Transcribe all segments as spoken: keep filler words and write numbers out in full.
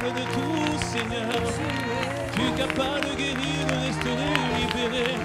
capable de tout, Seigneur. Tu es capable de guérir, de restaurer, de libérer.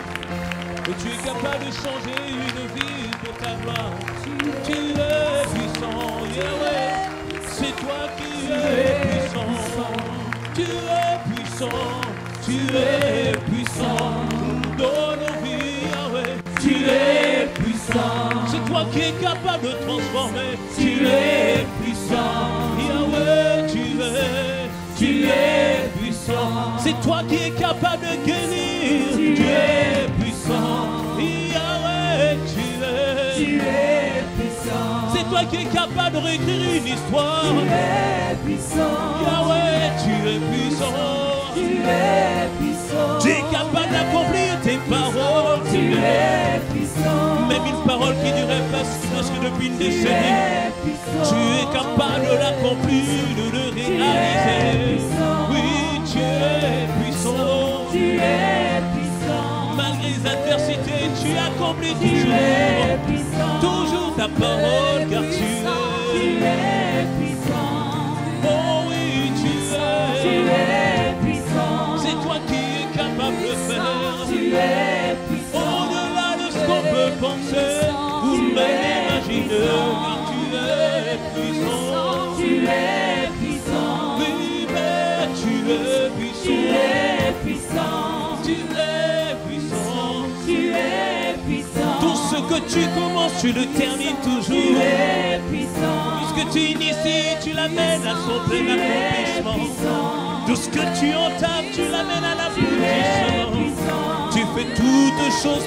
Tu es capable de changer une vie pour ta gloire. Tu es puissant, Yahweh. C'est toi qui es puissant. Tu es puissant. Tu es puissant. Dans nos vies, Yahweh. Tu es puissant. C'est toi qui es capable de transformer. Tu es puissant. Yahweh, tu es. Tu es puissant. C'est toi qui es capable de guérir. Tu es puissant. Yahweh, tu es. Tu es puissant. C'est toi qui es capable de réécrire une histoire. Tu es puissant. Yahweh, tu es puissant. Tu es puissant. Tu es capable d'accomplir tes paroles. Tu es puissant. Même une parole qui durait presque depuis une décennie. Tu es capable de l'accomplir, de le réaliser. Oui, tu es puissant. Tu es puissant. Malgré les adversités, tu accomplis toujours. Toujours ta parole, car tu es. Tu es puissant. Oh oui, tu es. Tu es puissant. C'est toi qui es capable de faire. Tu es puissant. Au-delà de ce qu'on peut penser ou même imaginer, car tu es puissant. Tu es puissant. Oui, mais tu es puissant. Tu es puissant. Tu es puissant. Tu es puissant. Tout ce que tu commences, tu le termines toujours. Tu es puissant. Tout ce que tu inities, tu l'amènes à son plein accomplissement. Tout ce que tu entames, tu l'amènes à l'aboutissement. Tu fais toutes choses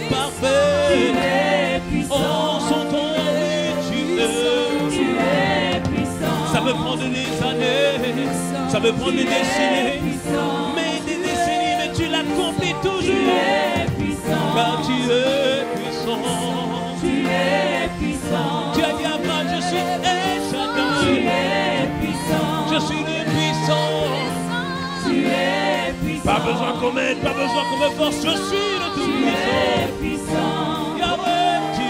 parfaites. En son temps, oui, tu es. Tu es puissant. Ça me prend des années, ça me prend des décennies, mais des décennies, mais tu l'accomplis toujours. Tu es puissant. Car tu es puissant. Tu es puissant. Tu as dit à Abraham, je suis El Shaddai. Tu es puissant. Je suis le puissant. Tu es puissant. Pas besoin qu'on m'aide, pas besoin qu'on me force, je suis le tout puissant. Tu es puissant. Yahweh, tu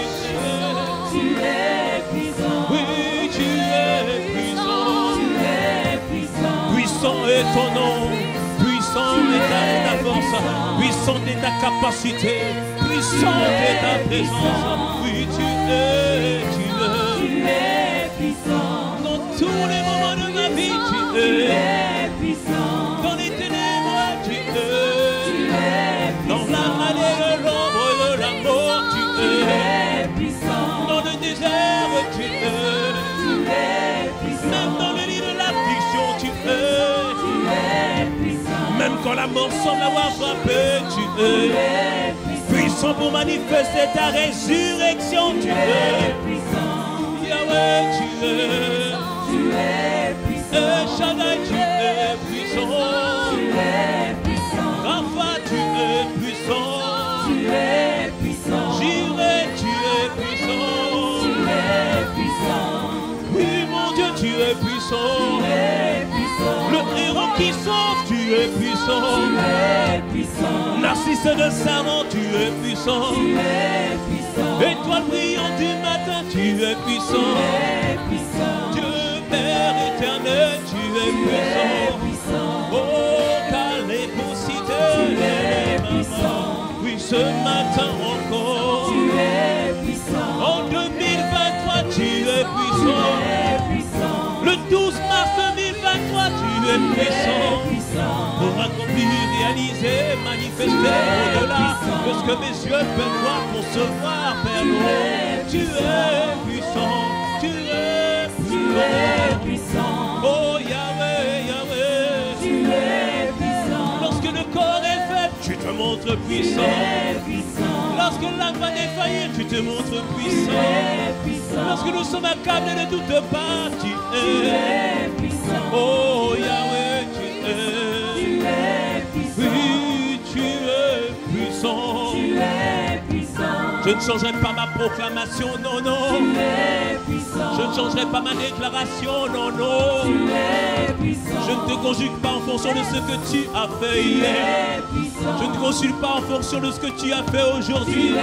es. Tu es puissant. Oui, tu es puissant. Tu es puissant. Puissant est ton nom. Puissant est ta, ta force. Puissant est ta capacité. Puissant est ta présence. Oui, tu es. Tu es. Tu es puissant. Dans tous les moments de ma vie, tu es. Tu es puissant. Dans les ténèbres, tu es. Tu es puissant. Dans la vallée de l'ombre de la mort, tu es. Tu es puissant. Dans le désert, tu es. Tu es puissant. Même dans le lit de l'affliction, tu es. Tu es puissant. Même quand la mort semble avoir frappé, tu es. Tu es puissant. Puissant pour manifester ta résurrection, tu es. Puissant. Yahweh, tu es. Tu es puissant. El Shaddai, tu es puissant. Tu es puissant. Rapha, tu es puissant. Tu es puissant. Jireh, tu es puissant. Tu es puissant. Oui, mon Dieu, tu es puissant. Tu es puissant. Le héros qui sauve, tu es puissant. Tu es puissant. Narcisse de savant, tu es puissant. Tu es puissant. Étoile brillante du matin, tu es puissant. Tu es puissant. Dieu Père éternel, tu es puissant. Puissant. Oh, Calébocité, tu es puissant. Oui, ce matin encore. Tu es puissant. En deux mille vingt-trois, tu es puissant. Tu es puissant. Le douze mars deux mille vingt-trois, tu es puissant. Puissant. Pour accomplir, réaliser, manifester au-delà de ce que mes yeux peuvent voir, concevoir, Père Noël. Tu es puissant. Tu es puissant. Puissant. Oh Yahweh, Yahweh. Tu es puissant. Lorsque le corps est faible, tu te montres puissant. Tu es puissant. Lorsque l'âme va défaillir, tu te montres puissant. Tu es puissant. Lorsque nous sommes accablés de toutes parts, tu es. Tu es puissant. Oh Yahweh, tu es. Tu es puissant. Oui, tu es puissant. Tu es puissant. Je ne changerai pas ma proclamation, non, non. Tu es puissant. Je ne changerai pas ma déclaration, non, non. Tu es puissant. Je ne te conjugue pas en fonction de ce que tu as fait hier. Je ne te conjugue pas en fonction de ce que tu as fait aujourd'hui.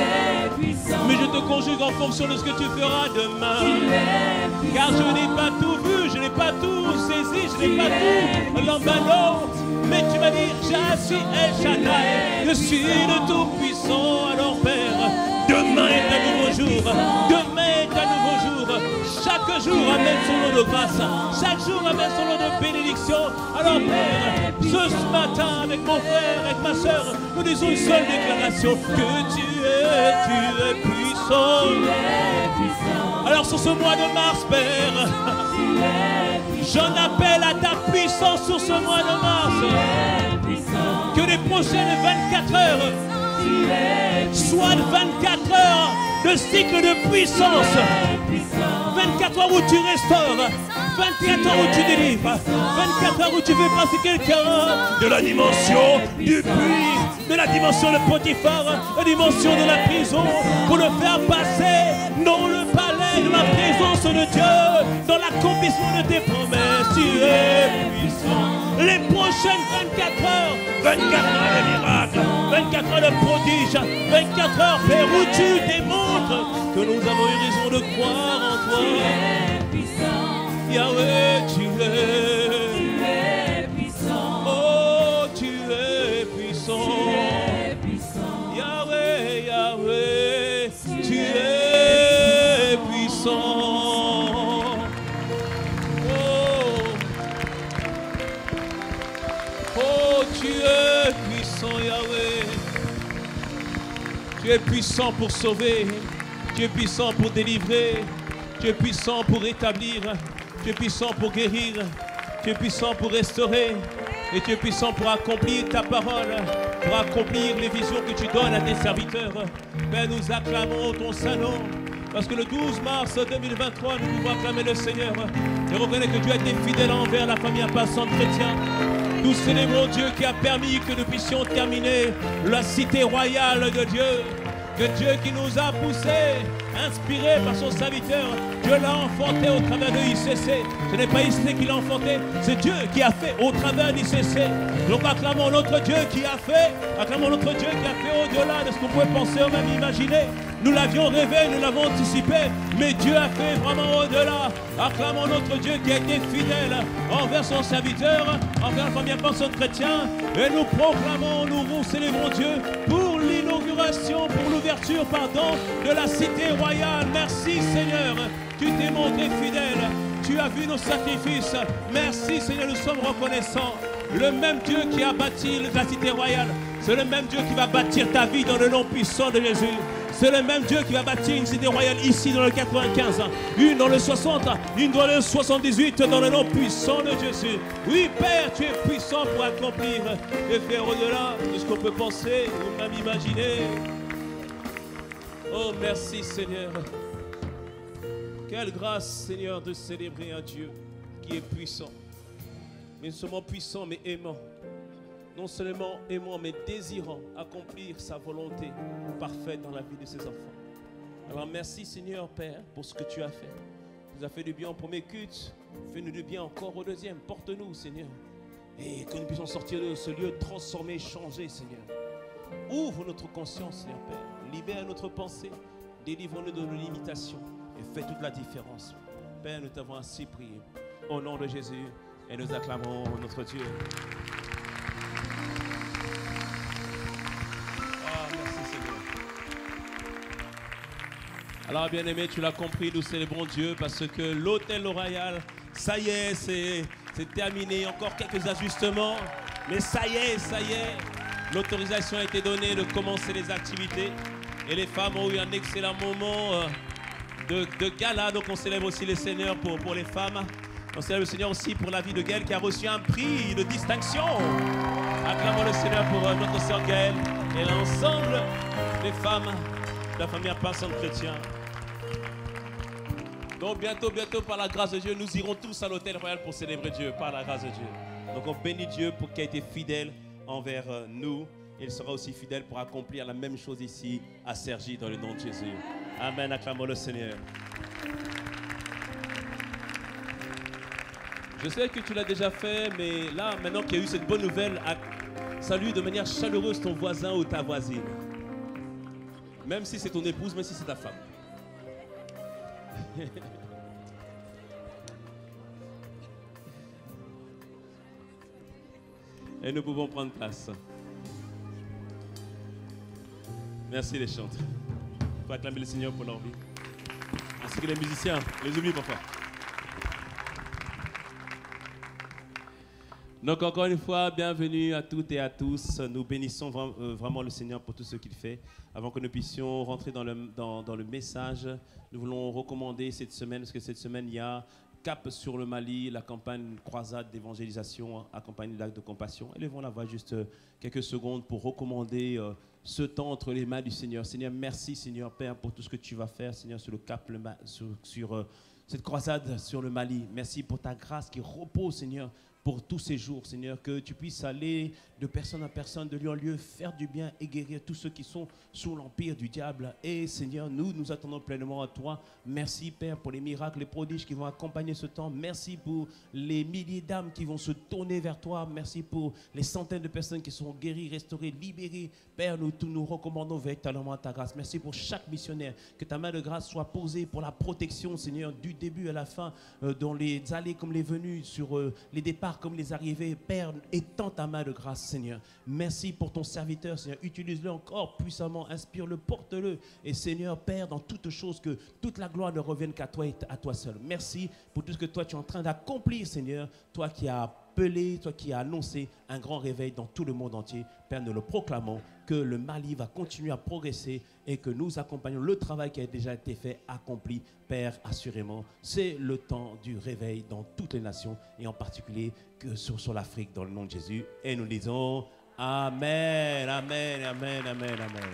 Mais je te conjugue en fonction de ce que tu feras demain. Car je n'ai pas tout vu, je n'ai pas tout saisi, je n'ai pas tout l'emballon. Mais tu m'as dit, je suis El Shaddai, je suis le Tout-Puissant. Alors Père, demain est un nouveau jour, demain est un nouveau jour. Chaque jour amène son lot de grâce, chaque jour amène son lot de bénédiction. Alors Père, ce matin avec mon frère, avec ma soeur, nous disons une seule déclaration, que tu es, tu es puissant. Alors sur ce mois de mars, Père, j'en appelle à ta puissance sur ce mois de mars. Que les prochaines vingt-quatre heures soient vingt-quatre heures de cycle de puissance. vingt-quatre heures où tu restaures, vingt-quatre heures où tu délivres, vingt-quatre heures où tu fais passer quelqu'un de la dimension du puits, de la dimension de Potiphar, de la dimension de la prison, pour le faire passer dans le palais de la présence de Dieu, dans l'accomplissement de tes promesses. Tu es puissant. Les prochaines vingt-quatre heures, vingt-quatre heures de miracles, vingt-quatre heures de prodiges, vingt-quatre heures, Père, où tu démontres que nous avons eu raison de croire en toi. Yahweh, tu es, tu es puissant. Oh, tu es puissant. Tu es puissant. Yahweh, Yahweh, tu es puissant. Oh, oh, tu es puissant, Yahweh. Tu es puissant pour sauver. Tu es puissant pour délivrer. Tu es puissant pour établir. Tu es puissant pour guérir, tu es puissant pour restaurer, et tu es puissant pour accomplir ta parole, pour accomplir les visions que tu donnes à tes serviteurs. Père, nous acclamons ton saint nom, parce que le douze mars deux mille vingt-trois, nous pouvons acclamer le Seigneur et reconnaître que Dieu a été fidèle envers la famille impatiente chrétienne. Nous célébrons Dieu qui a permis que nous puissions terminer la cité royale de Dieu. Que Dieu qui nous a poussés, inspirés par son serviteur, Dieu l'a enfanté au travers de I C C. Ce n'est pas I C C qui l'a enfanté, c'est Dieu qui a fait au travers d'I C C. Donc acclamons notre Dieu qui a fait, acclamons notre Dieu qui a fait au-delà de ce qu'on pouvait penser ou même imaginer. Nous l'avions rêvé, nous l'avons anticipé, mais Dieu a fait vraiment au-delà. Acclamons notre Dieu qui a été fidèle envers son serviteur, envers la famille impatiente chrétienne, et nous proclamons, nous célébrons Dieu pour l'inauguration, pour l'ouverture, pardon, de la cité royale. Merci Seigneur, tu t'es montré fidèle, tu as vu nos sacrifices. Merci Seigneur, nous sommes reconnaissants. Le même Dieu qui a bâti la cité royale, c'est le même Dieu qui va bâtir ta vie dans le nom puissant de Jésus. C'est le même Dieu qui va bâtir une cité royale ici dans le quatre-vingt-quinze, une dans le soixante, une dans le soixante-dix-huit, dans le nom puissant de Jésus. Oui, Père, tu es puissant pour accomplir et faire au-delà de ce qu'on peut penser ou même imaginer. Oh, merci Seigneur. Quelle grâce, Seigneur, de célébrer un Dieu qui est puissant. Mais non seulement puissant, mais aimant. Non seulement aimant, mais désirant accomplir sa volonté parfaite dans la vie de ses enfants. Alors merci Seigneur Père pour ce que tu as fait. Tu nous as fait du bien au premier culte, fais-nous du bien encore au deuxième. Porte-nous Seigneur. Et que nous puissions sortir de ce lieu transformé, changé Seigneur. Ouvre notre conscience Seigneur Père. Libère notre pensée. Délivre-nous de nos limitations. Et fais toute la différence. Père, nous t'avons ainsi prié. Au nom de Jésus. Et nous acclamons notre Dieu. Alors bien aimé, tu l'as compris, nous célébrons Dieu parce que l'hôtel royal, ça y est, c'est terminé. Encore quelques ajustements, mais ça y est, ça y est. L'autorisation a été donnée de commencer les activités. Et les femmes ont eu un excellent moment de, de gala. Donc on célèbre aussi le Seigneur pour, pour les femmes. On célèbre le Seigneur aussi pour la vie de Gaëlle qui a reçu un prix de distinction. Acclamons le Seigneur pour notre sœur Gaëlle et l'ensemble des femmes de la famille impatiente chrétienne. Donc bientôt, bientôt, par la grâce de Dieu, nous irons tous à l'hôtel royal pour célébrer Dieu, par la grâce de Dieu. Donc on bénit Dieu pour qu'il ait été fidèle envers nous. Et il sera aussi fidèle pour accomplir la même chose ici à Cergy dans le nom de Jésus. Amen, acclamons le Seigneur. Je sais que tu l'as déjà fait, mais là, maintenant qu'il y a eu cette bonne nouvelle, salue de manière chaleureuse ton voisin ou ta voisine. Même si c'est ton épouse, même si c'est ta femme. Et nous pouvons prendre place. Merci les chanteurs. Il faut acclamer le Seigneur pour leur vie. Ainsi que les musiciens, les oublie parfois. Donc encore une fois, bienvenue à toutes et à tous. Nous bénissons vraiment le Seigneur pour tout ce qu'il fait. Avant que nous puissions rentrer dans le, dans, dans le message, nous voulons recommander cette semaine, parce que cette semaine, il y a Cap sur le Mali, la campagne croisade d'évangélisation accompagnée d'actes de compassion. Élevons la voix juste quelques secondes pour recommander euh, ce temps entre les mains du Seigneur. Seigneur, merci Seigneur Père pour tout ce que tu vas faire, Seigneur, sur le Cap, le, sur, sur euh, cette croisade sur le Mali. Merci pour ta grâce qui repose, Seigneur, pour tous ces jours, Seigneur, que tu puisses aller de personne à personne, de lieu en lieu, faire du bien et guérir tous ceux qui sont sous l'empire du diable. Et Seigneur, nous nous attendons pleinement à toi. Merci, Père, pour les miracles, les prodiges qui vont accompagner ce temps. Merci pour les milliers d'âmes qui vont se tourner vers toi. Merci pour les centaines de personnes qui seront guéries, restaurées, libérées. Père, nous nous recommandons véritablement à ta grâce. Merci pour chaque missionnaire. Que ta main de grâce soit posée pour la protection, Seigneur, du début à la fin, euh, dans les allées comme les venues, sur euh, les départs comme les arrivées. Père, étends ta main de grâce, Seigneur. Merci pour ton serviteur, Seigneur. Utilise-le encore puissamment, inspire-le, porte-le. Et Seigneur, Père, dans toutes choses, que toute la gloire ne revienne qu'à toi et à toi seul. Merci pour tout ce que toi tu es en train d'accomplir, Seigneur. Toi qui as appelé, toi qui as annoncé un grand réveil dans tout le monde entier. Père, nous le proclamons, que le Mali va continuer à progresser et que nous accompagnons le travail qui a déjà été fait, accompli. Père, assurément, c'est le temps du réveil dans toutes les nations et en particulier que sur, sur l'Afrique, dans le nom de Jésus. Et nous disons Amen, Amen, Amen, Amen, Amen.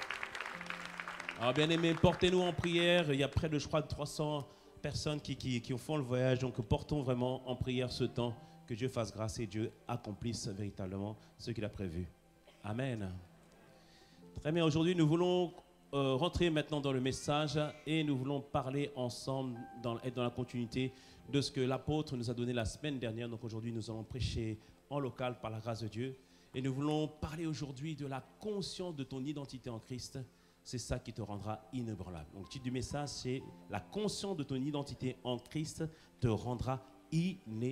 Alors bien aimés, portez-nous en prière. Il y a près de, je crois, trois cents personnes qui, qui, qui font le voyage. Donc portons vraiment en prière ce temps. Que Dieu fasse grâce et Dieu accomplisse véritablement ce qu'il a prévu. Amen. Très bien, aujourd'hui nous voulons euh, rentrer maintenant dans le message et nous voulons parler ensemble, dans, être dans la continuité de ce que l'apôtre nous a donné la semaine dernière. Donc aujourd'hui nous allons prêcher en local par la grâce de Dieu. Et nous voulons parler aujourd'hui de la conscience de ton identité en Christ. C'est ça qui te rendra inébranlable. Donc le titre du message, c'est « La conscience de ton identité en Christ te rendra inébranlable ».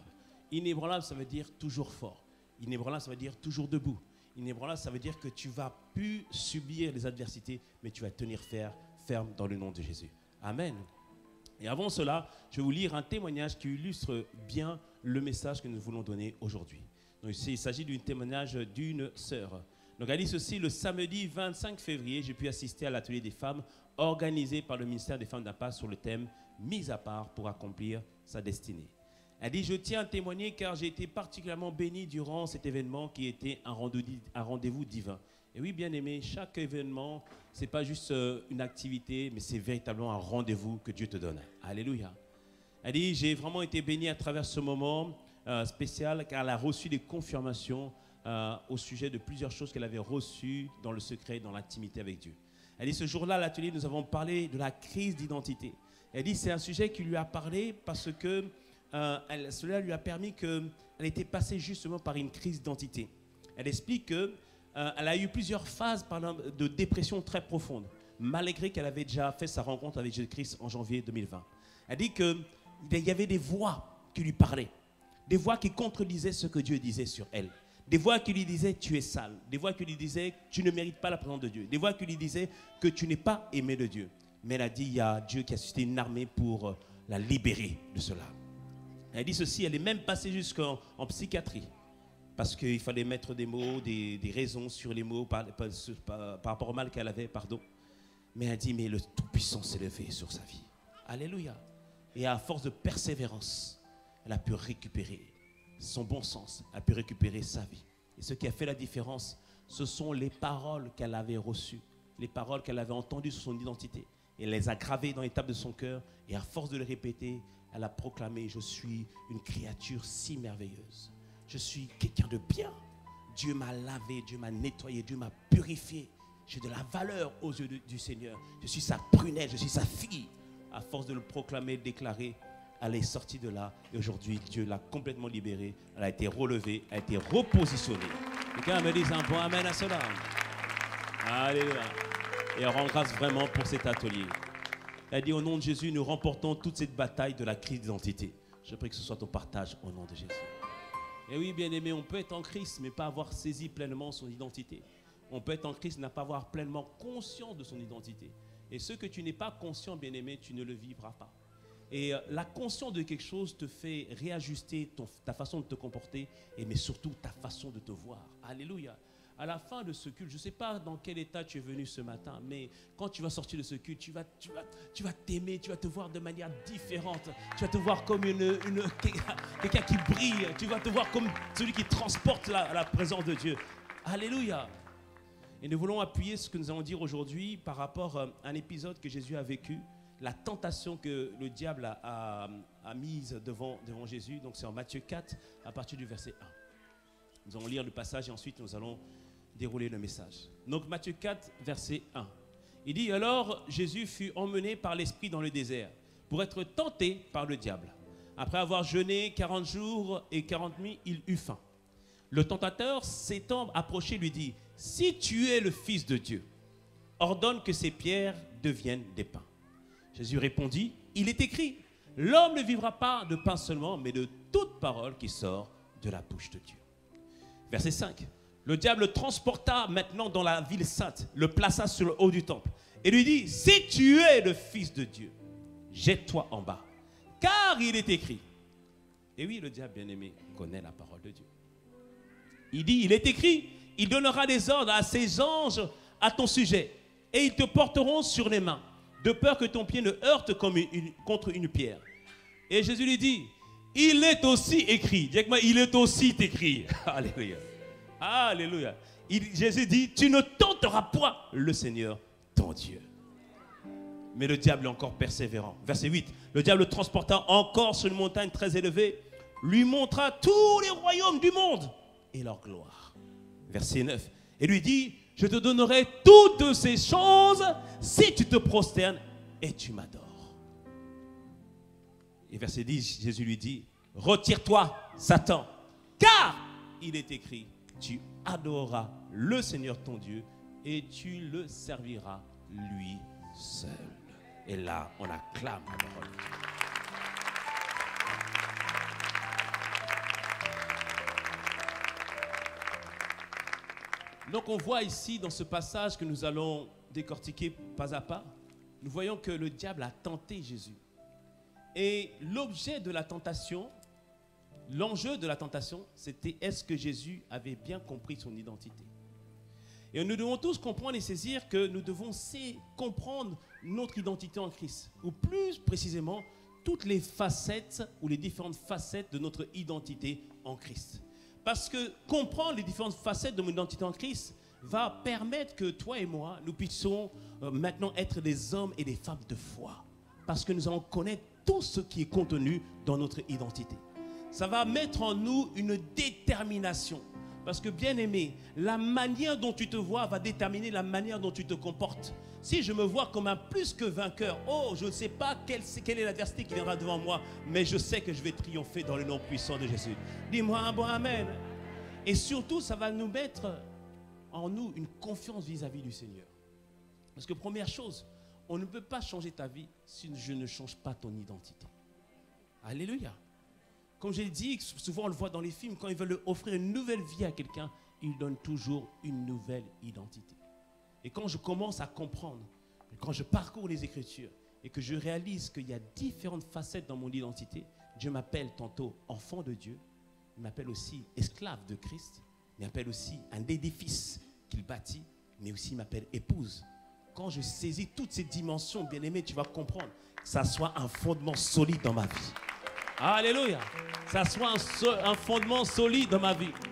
Inébranlable, ça veut dire toujours fort. Inébranlable, ça veut dire toujours debout. Inébranlable, ça veut dire que tu vas plus subir les adversités, mais tu vas tenir ferme dans le nom de Jésus. Amen. Et avant cela, je vais vous lire un témoignage qui illustre bien le message que nous voulons donner aujourd'hui. Donc, il s'agit d'un témoignage d'une sœur. Donc, elle dit ceci: le samedi vingt-cinq février, j'ai pu assister à l'atelier des femmes organisé par le ministère des Femmes d'Impact sur le thème « Mise à part pour accomplir sa destinée ». Elle dit: je tiens à témoigner car j'ai été particulièrement béni durant cet événement qui était un rendez-vous divin. Et oui, bien aimé, chaque événement, ce n'est pas juste une activité, mais c'est véritablement un rendez-vous que Dieu te donne. Alléluia. Elle dit: j'ai vraiment été béni à travers ce moment euh, spécial car elle a reçu des confirmations euh, au sujet de plusieurs choses qu'elle avait reçues dans le secret, dans l'intimité avec Dieu. Elle dit: ce jour-là, à l'atelier, nous avons parlé de la crise d'identité. Elle dit: c'est un sujet qui lui a parlé parce que Euh, elle, cela lui a permis qu'elle était passée justement par une crise d'identité. Elle explique qu'elle euh, a eu plusieurs phases de dépression très profonde, malgré qu'elle avait déjà fait sa rencontre avec Jésus-Christ en janvier deux mille vingt. Elle dit qu'il y avait des voix qui lui parlaient, des voix qui contredisaient ce que Dieu disait sur elle, des voix qui lui disaient tu es sale, des voix qui lui disaient tu ne mérites pas la présence de Dieu, des voix qui lui disaient que tu n'es pas aimé de Dieu. Mais elle a dit il y a Dieu qui a suscité une armée pour euh, la libérer de cela. Elle dit ceci, elle est même passée jusqu'en en psychiatrie, parce qu'il fallait mettre des mots, des, des raisons sur les mots par, par, par, par rapport au mal qu'elle avait, pardon. Mais elle dit, mais le Tout-Puissant s'est levé sur sa vie. Alléluia. Et à force de persévérance, elle a pu récupérer son bon sens, elle a pu récupérer sa vie. Et ce qui a fait la différence, ce sont les paroles qu'elle avait reçues, les paroles qu'elle avait entendues sur son identité. Elle les a gravées dans les tables de son cœur, et à force de les répéter, elle a proclamé: je suis une créature si merveilleuse. Je suis quelqu'un de bien. Dieu m'a lavé, Dieu m'a nettoyé, Dieu m'a purifié. J'ai de la valeur aux yeux de, du Seigneur. Je suis sa prunelle, je suis sa fille. À force de le proclamer, de déclarer, elle est sortie de là. Et aujourd'hui, Dieu l'a complètement libérée. Elle a été relevée, elle a été repositionnée. Quelqu'un me dit un bon amen à cela. Alléluia. Et on rend grâce vraiment pour cet atelier. Elle dit: au nom de Jésus, nous remportons toute cette bataille de la crise d'identité. Je prie que ce soit ton partage au nom de Jésus. Et oui, bien aimé, on peut être en Christ, mais pas avoir saisi pleinement son identité. On peut être en Christ, mais ne pas avoir pleinement conscience de son identité. Et ce que tu n'es pas conscient, bien aimé, tu ne le vivras pas. Et euh, la conscience de quelque chose te fait réajuster ton, ta façon de te comporter, et mais surtout ta façon de te voir. Alléluia. À la fin de ce culte, je ne sais pas dans quel état tu es venu ce matin, mais quand tu vas sortir de ce culte, tu vas, tu vas, tu vas t'aimer, tu vas te voir de manière différente. Tu vas te voir comme une, une, quelqu'un qui brille. Tu vas te voir comme celui qui transporte la, la présence de Dieu. Alléluia. Et nous voulons appuyer ce que nous allons dire aujourd'hui par rapport à un épisode que Jésus a vécu, la tentation que le diable a, a, a mise devant, devant Jésus. Donc c'est en Matthieu quatre, à partir du verset un. Nous allons lire le passage et ensuite nous allons dérouler le message. Donc Matthieu quatre, verset un. Il dit, alors Jésus fut emmené par l'Esprit dans le désert pour être tenté par le diable. Après avoir jeûné quarante jours et quarante nuits, il eut faim. Le tentateur s'étant approché lui dit, si tu es le Fils de Dieu, ordonne que ces pierres deviennent des pains. Jésus répondit, il est écrit, l'homme ne vivra pas de pain seulement, mais de toute parole qui sort de la bouche de Dieu. Verset cinq. Le diable le transporta maintenant dans la ville sainte, le plaça sur le haut du temple et lui dit, si tu es le Fils de Dieu, jette-toi en bas, car il est écrit. Et oui, le diable bien-aimé connaît la parole de Dieu. Il dit, il est écrit, il donnera des ordres à ses anges à ton sujet et ils te porteront sur les mains, de peur que ton pied ne heurte comme une, contre une pierre. Et Jésus lui dit, il est aussi écrit. Dis avec moi, il est aussi écrit. Alléluia. Alléluia. Il, Jésus dit, tu ne tenteras point le Seigneur, ton Dieu. Mais le diable est encore persévérant. Verset huit. Le diable le transporta encore sur une montagne très élevée, lui montra tous les royaumes du monde et leur gloire. Verset neuf. Et lui dit, je te donnerai toutes ces choses si tu te prosternes et tu m'adores. Et verset dix, Jésus lui dit, retire-toi, Satan, car il est écrit, tu adoreras le Seigneur ton Dieu et tu le serviras lui seul. Et là, on acclame la parole de Dieu. Donc on voit ici dans ce passage que nous allons décortiquer pas à pas, nous voyons que le diable a tenté Jésus. Et l'objet de la tentation, l'enjeu de la tentation, c'était est-ce que Jésus avait bien compris son identité. Et nous devons tous comprendre et saisir que nous devons comprendre notre identité en Christ. Ou plus précisément, toutes les facettes ou les différentes facettes de notre identité en Christ. Parce que comprendre les différentes facettes de mon identité en Christ va permettre que toi et moi, nous puissions euh, maintenant être des hommes et des femmes de foi. Parce que nous allons connaître tout ce qui est contenu dans notre identité. Ça va mettre en nous une détermination. Parce que bien aimé, la manière dont tu te vois va déterminer la manière dont tu te comportes. Si je me vois comme un plus que vainqueur, oh, je ne sais pas quelle, quelle est l'adversité qui viendra devant moi, mais je sais que je vais triompher dans le nom puissant de Jésus. Dis-moi un bon amen. Et surtout, ça va nous mettre en nous une confiance vis-à-vis du Seigneur. Parce que première chose, on ne peut pas changer ta vie si je ne change pas ton identité. Alléluia. Comme j'ai dit, souvent on le voit dans les films, quand ils veulent offrir une nouvelle vie à quelqu'un, ils donnent toujours une nouvelle identité. Et quand je commence à comprendre, quand je parcours les Écritures et que je réalise qu'il y a différentes facettes dans mon identité, Dieu m'appelle tantôt enfant de Dieu, il m'appelle aussi esclave de Christ, il m'appelle aussi un édifice qu'il bâtit, mais aussi il m'appelle épouse. Quand je saisis toutes ces dimensions, bien aimé, tu vas comprendre que ça soit un fondement solide dans ma vie. Alléluia. Ça soit un, so, un fondement solide dans ma vie.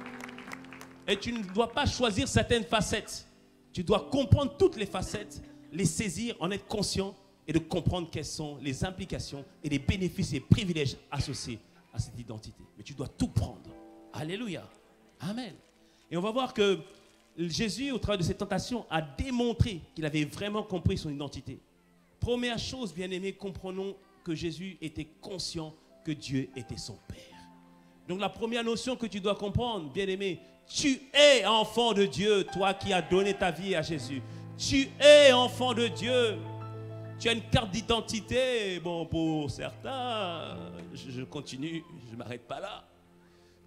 Et tu ne dois pas choisir certaines facettes. Tu dois comprendre toutes les facettes, les saisir, en être conscient et de comprendre quelles sont les implications et les bénéfices et les privilèges associés à cette identité. Mais tu dois tout prendre. Alléluia. Amen. Et on va voir que Jésus, au travers de cette tentation, a démontré qu'il avait vraiment compris son identité. Première chose, bien-aimés, comprenons que Jésus était conscient que Dieu était son Père. Donc la première notion que tu dois comprendre, bien-aimé, tu es enfant de Dieu, toi qui as donné ta vie à Jésus. Tu es enfant de Dieu. Tu as une carte d'identité. Bon, pour certains, je, je continue, je ne m'arrête pas là.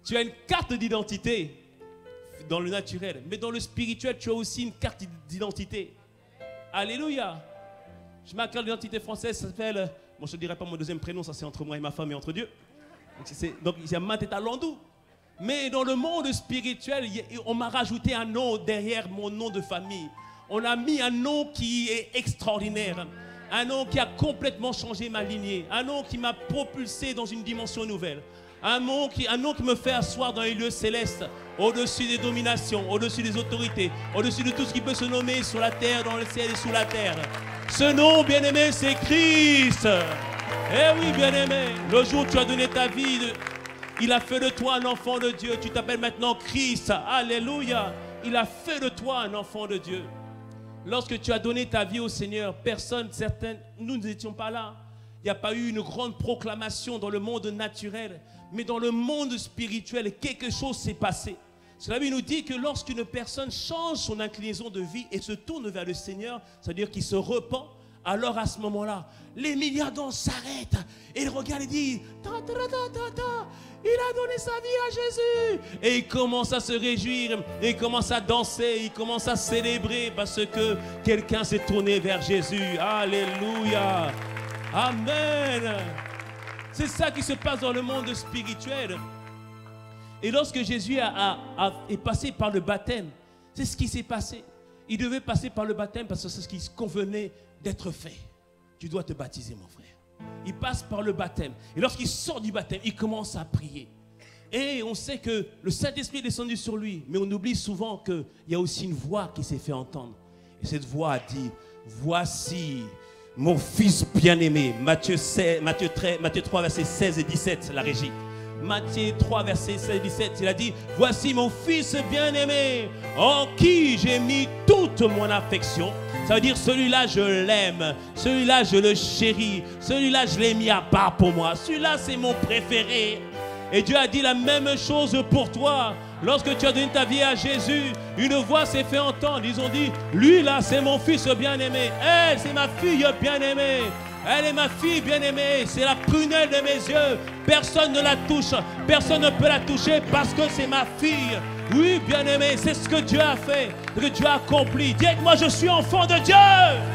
Tu as une carte d'identité dans le naturel, mais dans le spirituel, tu as aussi une carte d'identité. Alléluia. Ma carte d'identité française s'appelle, bon, je ne dirai pas mon deuxième prénom, ça c'est entre moi et ma femme et entre Dieu. Donc il y a Mateta Landou. Mais dans le monde spirituel, on m'a rajouté un nom derrière mon nom de famille. On a mis un nom qui est extraordinaire. Un nom qui a complètement changé ma lignée. Un nom qui m'a propulsé dans une dimension nouvelle. Un nom, qui, un nom qui me fait asseoir dans les lieux célestes, au-dessus des dominations, au-dessus des autorités, au-dessus de tout ce qui peut se nommer sur la terre, dans le ciel et sous la terre. Ce nom, bien-aimé, c'est Christ. Eh oui, bien-aimé, le jour où tu as donné ta vie, il a fait de toi un enfant de Dieu. Tu t'appelles maintenant Christ. Alléluia. Il a fait de toi un enfant de Dieu. Lorsque tu as donné ta vie au Seigneur, personne, certains, nous n'étions pas là. Il n'y a pas eu une grande proclamation dans le monde naturel, mais dans le monde spirituel, quelque chose s'est passé. Cela nous dit que lorsqu'une personne change son inclinaison de vie et se tourne vers le Seigneur, c'est-à-dire qu'il se repent, alors à ce moment-là, les milliards d'anges s'arrêtent et ils regardent et disent ta, ta, ta, ta, ta, il a donné sa vie à Jésus. Et ils commencent à se réjouir, et ils commencent à danser, ils commencent à célébrer parce que quelqu'un s'est tourné vers Jésus. Alléluia. Amen. C'est ça qui se passe dans le monde spirituel. Et lorsque Jésus a, a, a, est passé par le baptême, c'est ce qui s'est passé. Il devait passer par le baptême parce que c'est ce qui convenait d'être fait. Tu dois te baptiser, mon frère. Il passe par le baptême. Et lorsqu'il sort du baptême, il commence à prier. Et on sait que le Saint-Esprit est descendu sur lui. Mais on oublie souvent qu'il y a aussi une voix qui s'est fait entendre. Et cette voix a dit, voici mon fils bien-aimé. Matthieu, Matthieu, Matthieu trois, versets seize et dix-sept, la régie. Matthieu trois, versets seize et dix-sept, il a dit, voici mon fils bien-aimé, en qui j'ai mis toute mon affection. Ça veut dire, celui-là, je l'aime. Celui-là, je le chéris. Celui-là, je l'ai mis à part pour moi. Celui-là, c'est mon préféré. Et Dieu a dit la même chose pour toi. Lorsque tu as donné ta vie à Jésus, une voix s'est fait entendre. Ils ont dit, lui là, c'est mon fils bien-aimé. Elle, c'est ma fille bien-aimée. Elle est ma fille bien-aimée. C'est la prunelle de mes yeux. Personne ne la touche. Personne ne peut la toucher parce que c'est ma fille. Oui, bien-aimé, c'est ce que Dieu a fait, ce que Dieu a accompli. Dites-moi, je suis enfant de Dieu.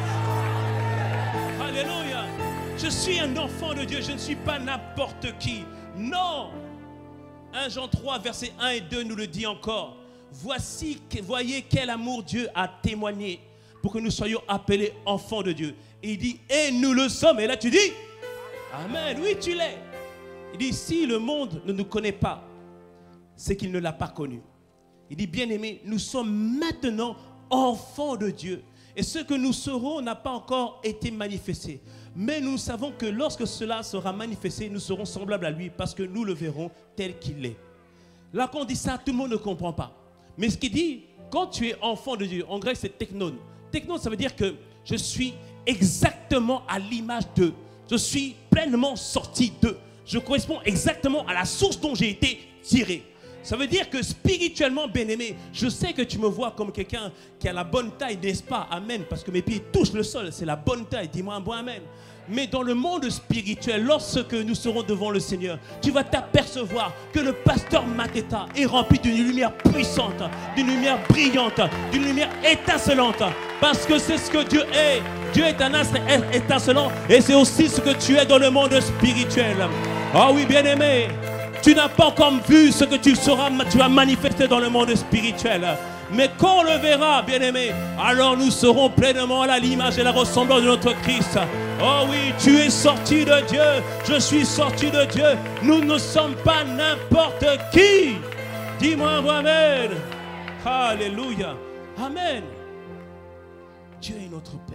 Alléluia. Je suis un enfant de Dieu. Je ne suis pas n'importe qui. Non. un Jean trois, versets un et deux nous le dit encore. Voici, voyez quel amour Dieu a témoigné pour que nous soyons appelés enfants de Dieu. Et il dit, et nous le sommes. Et là tu dis, amen, oui tu l'es. Il dit, si le monde ne nous connaît pas, c'est qu'il ne l'a pas connu. Il dit, bien-aimés, nous sommes maintenant enfants de Dieu. Et ce que nous serons n'a pas encore été manifesté. Mais nous savons que lorsque cela sera manifesté, nous serons semblables à lui parce que nous le verrons tel qu'il est. Là, quand on dit ça, tout le monde ne comprend pas. Mais ce qu'il dit, quand tu es enfant de Dieu, en grec c'est technon. Technon, ça veut dire que je suis exactement à l'image d'eux. Je suis pleinement sorti d'eux. Je corresponds exactement à la source dont j'ai été tiré. Ça veut dire que spirituellement, bien-aimé, je sais que tu me vois comme quelqu'un qui a la bonne taille, n'est-ce pas? Amen. Parce que mes pieds touchent le sol, c'est la bonne taille. Dis-moi un bon amen. Mais dans le monde spirituel, lorsque nous serons devant le Seigneur, tu vas t'apercevoir que le pasteur Mateta est rempli d'une lumière puissante, d'une lumière brillante, d'une lumière étincelante. Parce que c'est ce que Dieu est. Dieu est un astre étincelant et c'est aussi ce que tu es dans le monde spirituel. Ah oui, bien-aimé. Tu n'as pas encore vu ce que tu seras, tu vas manifester dans le monde spirituel. Mais quand on le verra, bien-aimé, alors nous serons pleinement à l'image et la ressemblance de notre Christ. Oh oui, tu es sorti de Dieu, je suis sorti de Dieu. Nous ne sommes pas n'importe qui. Dis-moi amen. Alléluia. Amen. Dieu est notre Père.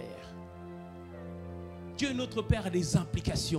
Dieu, notre Père, a des implications.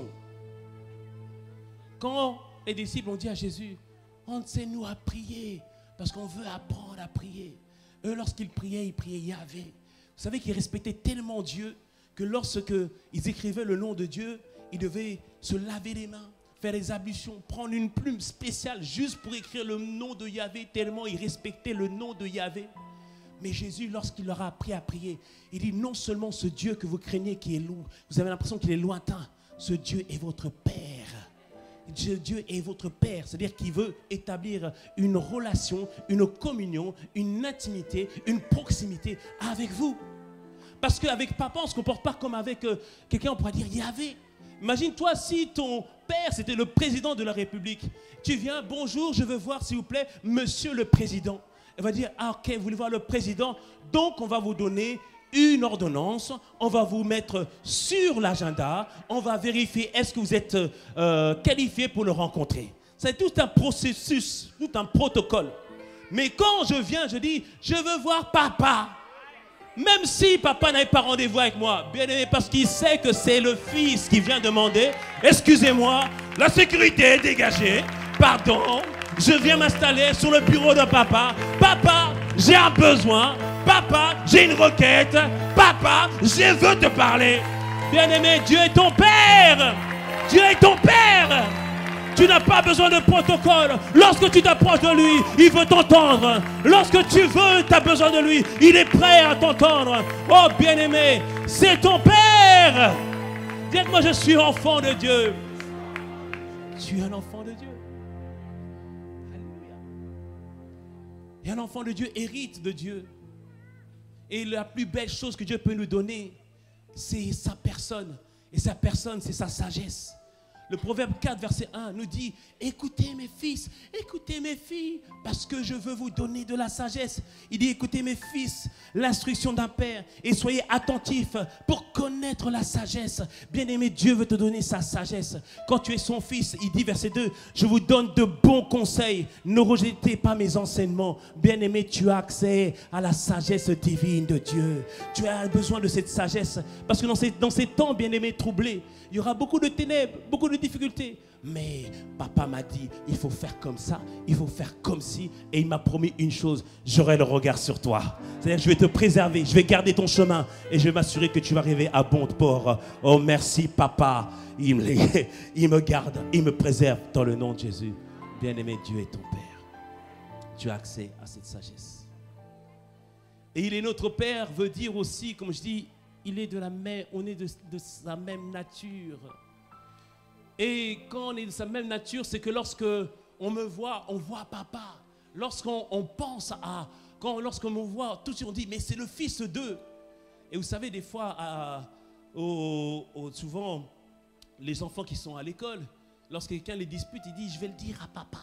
Quand les disciples ont dit à Jésus, enseigne-nous à prier, parce qu'on veut apprendre à prier. Eux, lorsqu'ils priaient, ils priaient Yahvé. Vous savez qu'ils respectaient tellement Dieu que lorsqu'ils écrivaient le nom de Dieu, ils devaient se laver les mains, faire des ablutions, prendre une plume spéciale juste pour écrire le nom de Yahvé, tellement ils respectaient le nom de Yahvé. Mais Jésus, lorsqu'il leur a appris à prier, il dit non seulement ce Dieu que vous craignez qui est lourd, vous avez l'impression qu'il est lointain, ce Dieu est votre Père Dieu, Dieu est votre Père, c'est-à-dire qu'il veut établir une relation, une communion, une intimité, une proximité avec vous. Parce qu'avec papa, on ne se comporte pas comme avec euh, quelqu'un, on pourrait dire Yahvé. Imagine-toi si ton père, c'était le président de la République. Tu viens, bonjour, je veux voir, s'il vous plaît, monsieur le président. Elle va dire, ah ok, vous voulez voir le président, donc on va vous donner une ordonnance, on va vous mettre sur l'agenda, on va vérifier est-ce que vous êtes euh, qualifié pour le rencontrer. C'est tout un processus, tout un protocole. Mais quand je viens, je dis, je veux voir papa. Même si papa n'avait pas rendez-vous avec moi, bien aimé, parce qu'il sait que c'est le fils qui vient demander, excusez-moi, la sécurité est dégagée, pardon, je viens m'installer sur le bureau de papa. Papa, j'ai un besoin. Papa, j'ai une requête. Papa, je veux te parler. Bien-aimé, Dieu est ton Père. Dieu est ton Père. Tu n'as pas besoin de protocole. Lorsque tu t'approches de lui, il veut t'entendre. Lorsque tu veux, tu as besoin de lui. Il est prêt à t'entendre. Oh, bien-aimé, c'est ton Père. Dites-moi, je suis enfant de Dieu. Tu es un enfant de Dieu. Et un enfant de Dieu hérite de Dieu. Et la plus belle chose que Dieu peut nous donner, c'est sa personne. Et sa personne, c'est sa sagesse. Le Proverbe quatre, verset un nous dit, écoutez mes fils, écoutez mes filles, parce que je veux vous donner de la sagesse. Il dit, écoutez mes fils, l'instruction d'un père, et soyez attentifs pour connaître la sagesse. Bien-aimé, Dieu veut te donner sa sagesse. Quand tu es son fils, il dit, verset deux, je vous donne de bons conseils, ne rejetez pas mes enseignements. Bien-aimé, tu as accès à la sagesse divine de Dieu. Tu as besoin de cette sagesse, parce que dans ces, dans ces temps, bien-aimé, troublés, il y aura beaucoup de ténèbres, beaucoup de difficultés. Mais papa m'a dit, il faut faire comme ça, il faut faire comme ci. Et il m'a promis une chose, j'aurai le regard sur toi. C'est-à-dire que je vais te préserver, je vais garder ton chemin. Et je vais m'assurer que tu vas arriver à bon port. Oh merci papa, il me, il me garde, il me préserve dans le nom de Jésus. Bien-aimé, Dieu est ton Père. Tu as accès à cette sagesse. Et il est notre Père, veut dire aussi, comme je dis, il est de la même, on est de, de sa même nature. Et quand on est de sa même nature, c'est que lorsque on me voit, on voit papa. Lorsqu'on on pense à, quand, lorsqu'on me voit, tout de suite on dit, mais c'est le fils d'eux. Et vous savez, des fois, à, au, au, souvent, les enfants qui sont à l'école, lorsque quelqu'un les dispute, il dit, je vais le dire à papa.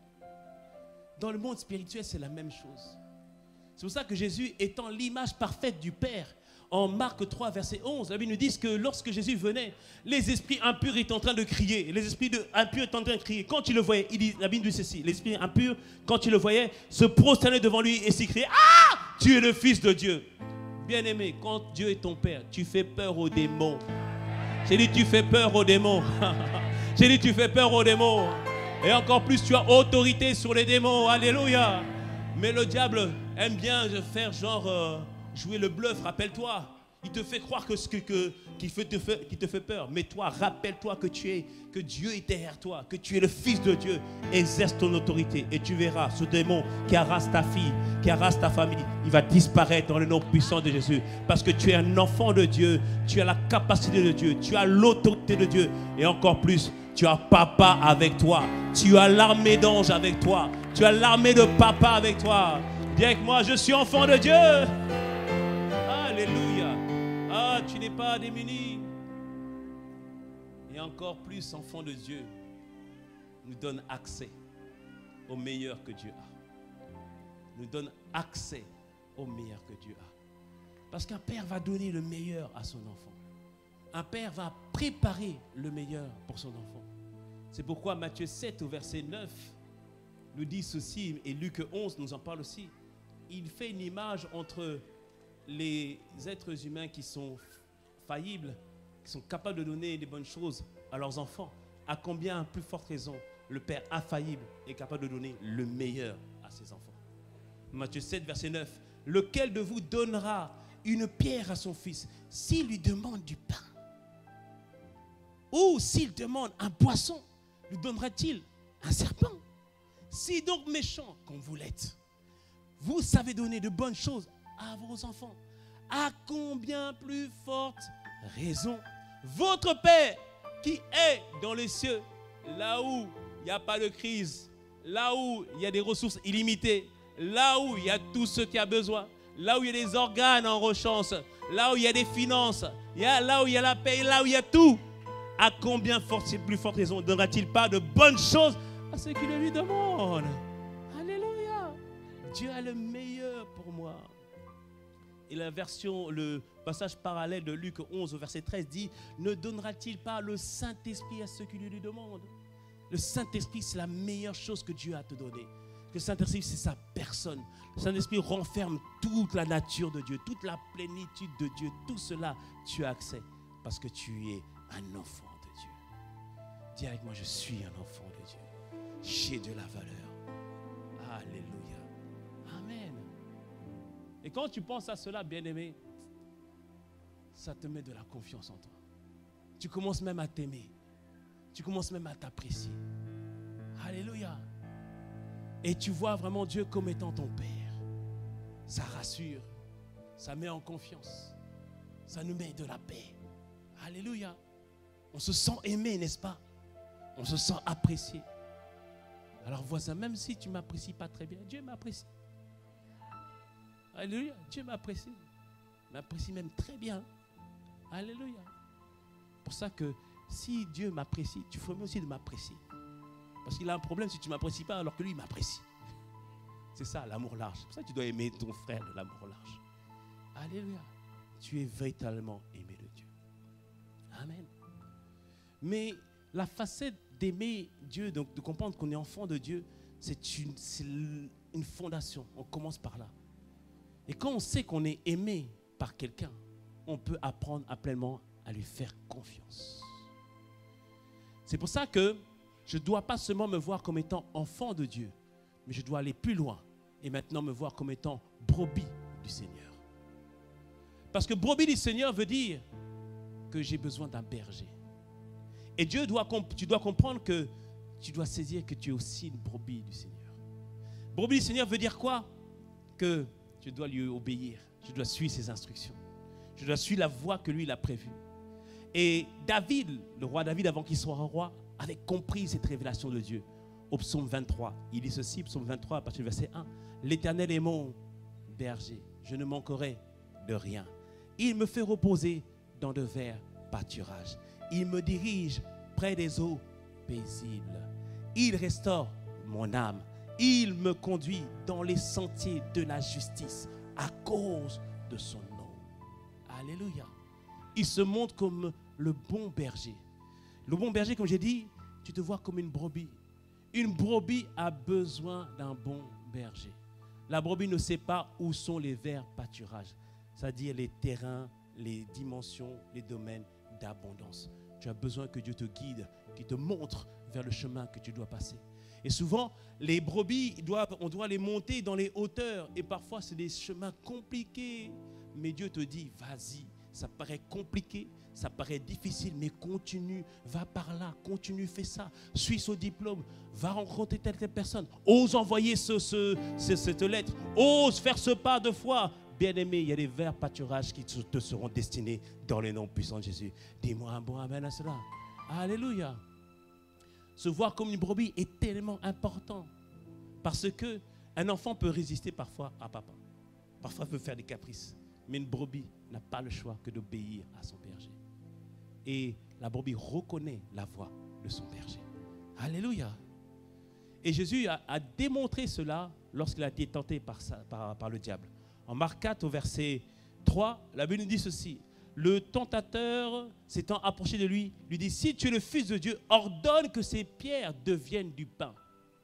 Dans le monde spirituel, c'est la même chose. C'est pour ça que Jésus, étant l'image parfaite du Père, en Marc trois, verset onze, la Bible nous dit que lorsque Jésus venait, les esprits impurs étaient en train de crier. Les esprits de, impurs étaient en train de crier. Quand il le voyait, il dit, la Bible dit ceci, les esprits impurs, quand il le voyait, se prosternaient devant lui et s'écriaient, ah, tu es le Fils de Dieu. Bien-aimé, quand Dieu est ton Père, tu fais peur aux démons. J'ai dit, tu fais peur aux démons. J'ai dit, tu fais peur aux démons. Et encore plus, tu as autorité sur les démons. Alléluia. Mais le diable aime bien faire genre... Euh, jouer le bluff, rappelle-toi. Il te fait croire que ce que, que, qu'il fait te fait, qu'il te fait peur. Mais toi, rappelle-toi que tu es, que Dieu est derrière toi, que tu es le Fils de Dieu. Exerce ton autorité et tu verras ce démon qui harasse ta fille, qui harasse ta famille, il va disparaître dans le nom puissant de Jésus. Parce que tu es un enfant de Dieu, tu as la capacité de Dieu, tu as l'autorité de Dieu. Et encore plus, tu as papa avec toi. Tu as l'armée d'anges avec toi. Tu as l'armée de papa avec toi. Dis avec moi, je suis enfant de Dieu. Alléluia. Ah, tu n'es pas démuni. Et encore plus, enfant de Dieu, nous donne accès au meilleur que Dieu a. Nous donne accès au meilleur que Dieu a. Parce qu'un père va donner le meilleur à son enfant. Un père va préparer le meilleur pour son enfant. C'est pourquoi Matthieu sept au verset neuf nous dit ceci, et Luc onze nous en parle aussi. Il fait une image entre les êtres humains qui sont faillibles, qui sont capables de donner des bonnes choses à leurs enfants. À combien, à plus forte raison, le Père infaillible est capable de donner le meilleur à ses enfants. Matthieu sept, verset neuf. Lequel de vous donnera une pierre à son fils s'il lui demande du pain? Ou s'il demande un poisson, lui donnera-t-il un serpent? Si donc méchant comme vous l'êtes, vous savez donner de bonnes choses à vos enfants, à combien plus forte raison votre Père qui est dans les cieux là où il n'y a pas de crise, là où il y a des ressources illimitées, là où il y a tout ce qu'il y a besoin, là où il y a des organes en rechange, là où il y a des finances, il y a, là où il y a la paix, là où il y a tout, à combien fort, plus forte raison ne donnera-t-il pas de bonnes choses à ceux qui le lui demandent? Alléluia. Dieu a le meilleur pour moi. Et la version, le passage parallèle de Luc onze au verset treize dit: ne donnera-t-il pas le Saint-Esprit à ceux qui lui demandent? Le Saint-Esprit, c'est la meilleure chose que Dieu a à te donner. Le Saint-Esprit, c'est sa personne. Le Saint-Esprit renferme toute la nature de Dieu, toute la plénitude de Dieu. Tout cela, tu as accès parce que tu es un enfant de Dieu. Dis avec moi: je suis un enfant de Dieu. J'ai de la valeur. Alléluia. Amen. Et quand tu penses à cela, bien-aimé, ça te met de la confiance en toi. Tu commences même à t'aimer. Tu commences même à t'apprécier. Alléluia. Et tu vois vraiment Dieu comme étant ton Père. Ça rassure. Ça met en confiance. Ça nous met de la paix. Alléluia. On se sent aimé, n'est-ce pas? On se sent apprécié. Alors voisin, même si tu ne m'apprécies pas très bien, Dieu m'apprécie. Alléluia. Dieu m'apprécie. M'apprécie même très bien. Alléluia. C'est pour ça que si Dieu m'apprécie, tu ferais mieux aussi de m'apprécier. Parce qu'il a un problème si tu ne m'apprécies pas alors que lui il m'apprécie. C'est ça, l'amour large. C'est pour ça que tu dois aimer ton frère de l'amour large. Alléluia. Tu es véritablement aimé de Dieu. Amen. Mais la facette d'aimer Dieu, donc de comprendre qu'on est enfant de Dieu, c'est une, c'est une fondation. On commence par là. Et quand on sait qu'on est aimé par quelqu'un, on peut apprendre à pleinement à lui faire confiance. C'est pour ça que je ne dois pas seulement me voir comme étant enfant de Dieu, mais je dois aller plus loin et maintenant me voir comme étant brebis du Seigneur. Parce que brebis du Seigneur veut dire que j'ai besoin d'un berger. Et Dieu doit, tu dois comprendre que tu dois saisir que tu es aussi une brebis du Seigneur. Brebis du Seigneur veut dire quoi? Que je dois lui obéir, je dois suivre ses instructions, je dois suivre la voie que lui il a prévue. Et David, le roi David, avant qu'il soit roi, avait compris cette révélation de Dieu. Au psaume vingt-trois, il dit ceci, psaume vingt-trois, à partir du verset un. L'Éternel est mon berger, je ne manquerai de rien. Il me fait reposer dans de verts pâturages. Il me dirige près des eaux paisibles. Il restaure mon âme. Il me conduit dans les sentiers de la justice à cause de son nom. Alléluia. Il se montre comme le bon berger. Le bon berger, comme j'ai dit, tu te vois comme une brebis. Une brebis a besoin d'un bon berger. La brebis ne sait pas où sont les verts pâturages, c'est-à-dire les terrains, les dimensions, les domaines d'abondance. Tu as besoin que Dieu te guide, qu'il te montre vers le chemin que tu dois passer. Et souvent, les brebis, doivent, on doit les monter dans les hauteurs. Et parfois, c'est des chemins compliqués. Mais Dieu te dit, vas-y. Ça paraît compliqué, ça paraît difficile, mais continue, va par là, continue, fais ça, suis ce diplôme, va rencontrer telle, telle personne, ose envoyer ce, ce, ce, cette lettre, ose faire ce pas de foi. Bien-aimé, il y a des verts pâturages qui te seront destinés dans le nom puissant de Jésus. Dis-moi un bon amen à cela. Alléluia. Se voir comme une brebis est tellement important parce qu'un enfant peut résister parfois à papa, parfois peut faire des caprices. Mais une brebis n'a pas le choix que d'obéir à son berger. Et la brebis reconnaît la voix de son berger. Alléluia. Et Jésus a, a démontré cela lorsqu'il a été tenté par, sa, par, par le diable. En Marc quatre, au verset trois, la Bible nous dit ceci. Le tentateur, s'étant approché de lui, lui dit, si tu es le Fils de Dieu, ordonne que ces pierres deviennent du pain.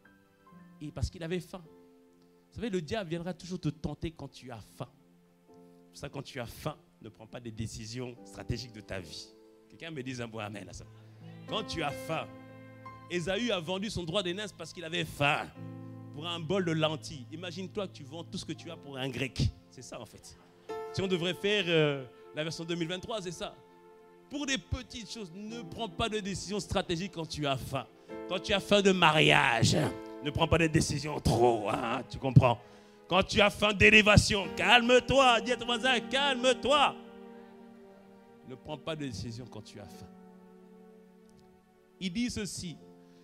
Et parce qu'il avait faim. Vous savez, le diable viendra toujours te tenter quand tu as faim. C'est pour ça, quand tu as faim, ne prends pas des décisions stratégiques de ta vie. Quelqu'un me dise un bon amen à ça. Quand tu as faim, Ésaü a vendu son droit d'aînesse parce qu'il avait faim pour un bol de lentilles. Imagine-toi que tu vends tout ce que tu as pour un grec. C'est ça en fait. Si on devrait faire euh, la version deux mille vingt-trois, c'est ça. Pour des petites choses, ne prends pas de décisions stratégiques quand tu as faim. Quand tu as faim de mariage, ne prends pas de décisions trop, hein, tu comprends? Quand tu as faim d'élévation, calme-toi. Dis à ton voisin, calme-toi. Ne prends pas de décision quand tu as faim. Il dit ceci.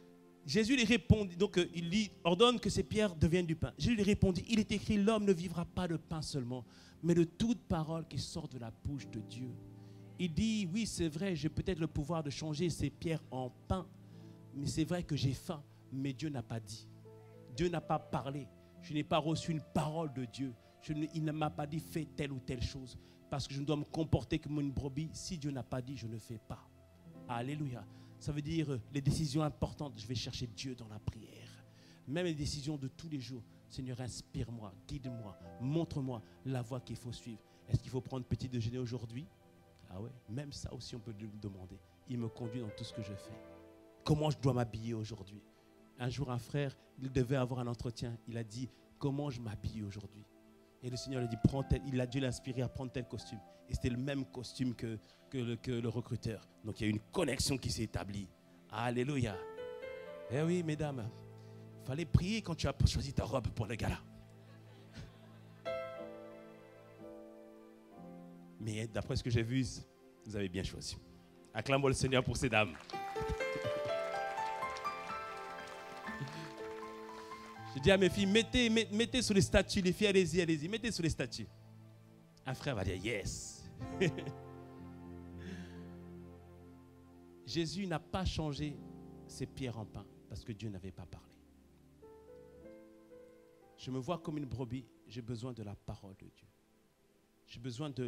Jésus lui répondit, donc euh, il lui ordonne que ces pierres deviennent du pain. Jésus lui répondit, il est écrit, l'homme ne vivra pas de pain seulement, mais de toute parole qui sort de la bouche de Dieu. Il dit, oui, c'est vrai, j'ai peut-être le pouvoir de changer ces pierres en pain, mais c'est vrai que j'ai faim, mais Dieu n'a pas dit. Dieu n'a pas parlé. Je n'ai pas reçu une parole de Dieu. Je ne, il ne m'a pas dit, fais telle ou telle chose, parce que je dois me comporter comme une brebis. Si Dieu n'a pas dit, je ne fais pas. Alléluia. Ça veut dire les décisions importantes, je vais chercher Dieu dans la prière. Même les décisions de tous les jours. Seigneur, inspire-moi, guide-moi, montre-moi la voie qu'il faut suivre. Est-ce qu'il faut prendre petit déjeuner aujourd'hui? Ah ouais, même ça aussi on peut lui demander. Il me conduit dans tout ce que je fais. Comment je dois m'habiller aujourd'hui? Un jour, un frère, il devait avoir un entretien. Il a dit, comment je m'habille aujourd'hui? Et le Seigneur lui a dit, prends tel, il a dû l'inspirer à prendre tel costume. Et c'était le même costume que, que, le, que le recruteur. Donc il y a une connexion qui s'est établie. Alléluia. Eh oui, mesdames, il fallait prier quand tu as choisi ta robe pour le gala. Mais d'après ce que j'ai vu, vous avez bien choisi. Acclamons le Seigneur pour ces dames. Je dis à mes filles, mettez, mettez sur les statues, les filles, allez-y, allez-y, mettez sur les statues. Un frère va dire, yes. Jésus n'a pas changé ses pierres en pain parce que Dieu n'avait pas parlé. Je me vois comme une brebis, j'ai besoin de la parole de Dieu. J'ai besoin de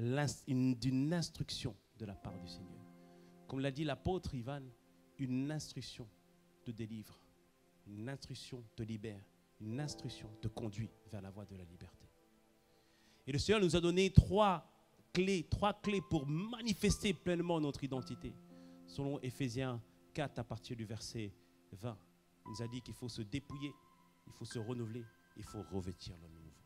d'une instruction de la part du Seigneur. Comme l'a dit l'apôtre Ivan, une instruction te délivre, une instruction te libère, une instruction te conduit vers la voie de la liberté. Et le Seigneur nous a donné trois clés, trois clés pour manifester pleinement notre identité. Selon Éphésiens quatre, à partir du verset vingt, il nous a dit qu'il faut se dépouiller, il faut se renouveler, il faut revêtir l'homme nouveau.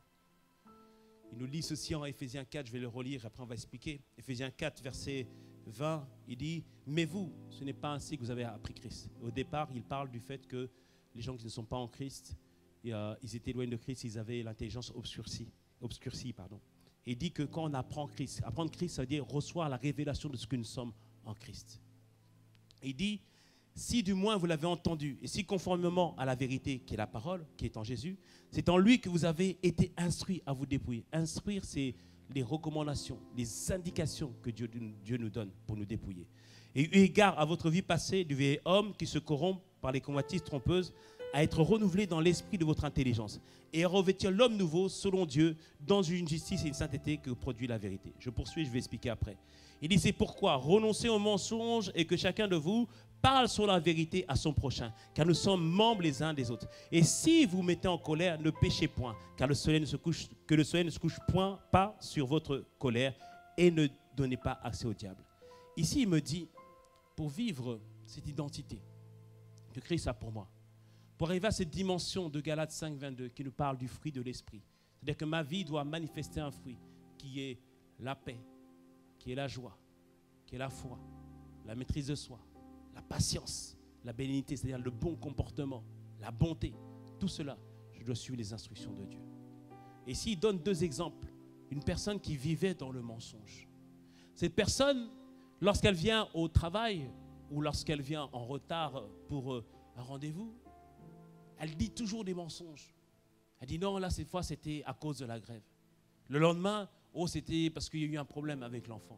Il nous lit ceci en Éphésiens quatre, je vais le relire, après on va expliquer. Éphésiens quatre, verset vingt, il dit « Mais vous, ce n'est pas ainsi que vous avez appris Christ. » Au départ, il parle du fait que les gens qui ne sont pas en Christ, et, euh, ils étaient loin de Christ, ils avaient l'intelligence obscurcie. obscurcie pardon. Et il dit que quand on apprend Christ, apprendre Christ, ça veut dire recevoir la révélation de ce que nous sommes en Christ. Et il dit, si du moins vous l'avez entendu, et si conformément à la vérité qui est la parole, qui est en Jésus, c'est en lui que vous avez été instruits à vous dépouiller. Instruire, c'est les recommandations, les indications que Dieu, Dieu nous donne pour nous dépouiller. Et eu égard à votre vie passée du vieil homme qui se corrompt par les convoitises trompeuses, à être renouvelé dans l'esprit de votre intelligence et à revêtir l'homme nouveau selon Dieu dans une justice et une sainteté que produit la vérité. Je poursuis, je vais expliquer après. Il dit, c'est pourquoi renoncez aux mensonges et que chacun de vous parle sur la vérité à son prochain, car nous sommes membres les uns des autres. Et si vous mettez en colère, ne péchez point, car le soleil ne se couche, que le soleil ne se couche point pas sur votre colère et ne donnez pas accès au diable. Ici, il me dit, pour vivre cette identité que Christ a pour moi, pour arriver à cette dimension de Galates cinq, vingt-deux qui nous parle du fruit de l'esprit. C'est-à-dire que ma vie doit manifester un fruit qui est la paix, qui est la joie, qui est la foi, la maîtrise de soi, la patience, la bénignité, c'est-à-dire le bon comportement, la bonté. Tout cela, je dois suivre les instructions de Dieu. Et s'il donne deux exemples, une personne qui vivait dans le mensonge. Cette personne, lorsqu'elle vient au travail ou lorsqu'elle vient en retard pour un rendez-vous, elle dit toujours des mensonges. Elle dit non, là, cette fois, c'était à cause de la grève. Le lendemain, oh, c'était parce qu'il y a eu un problème avec l'enfant.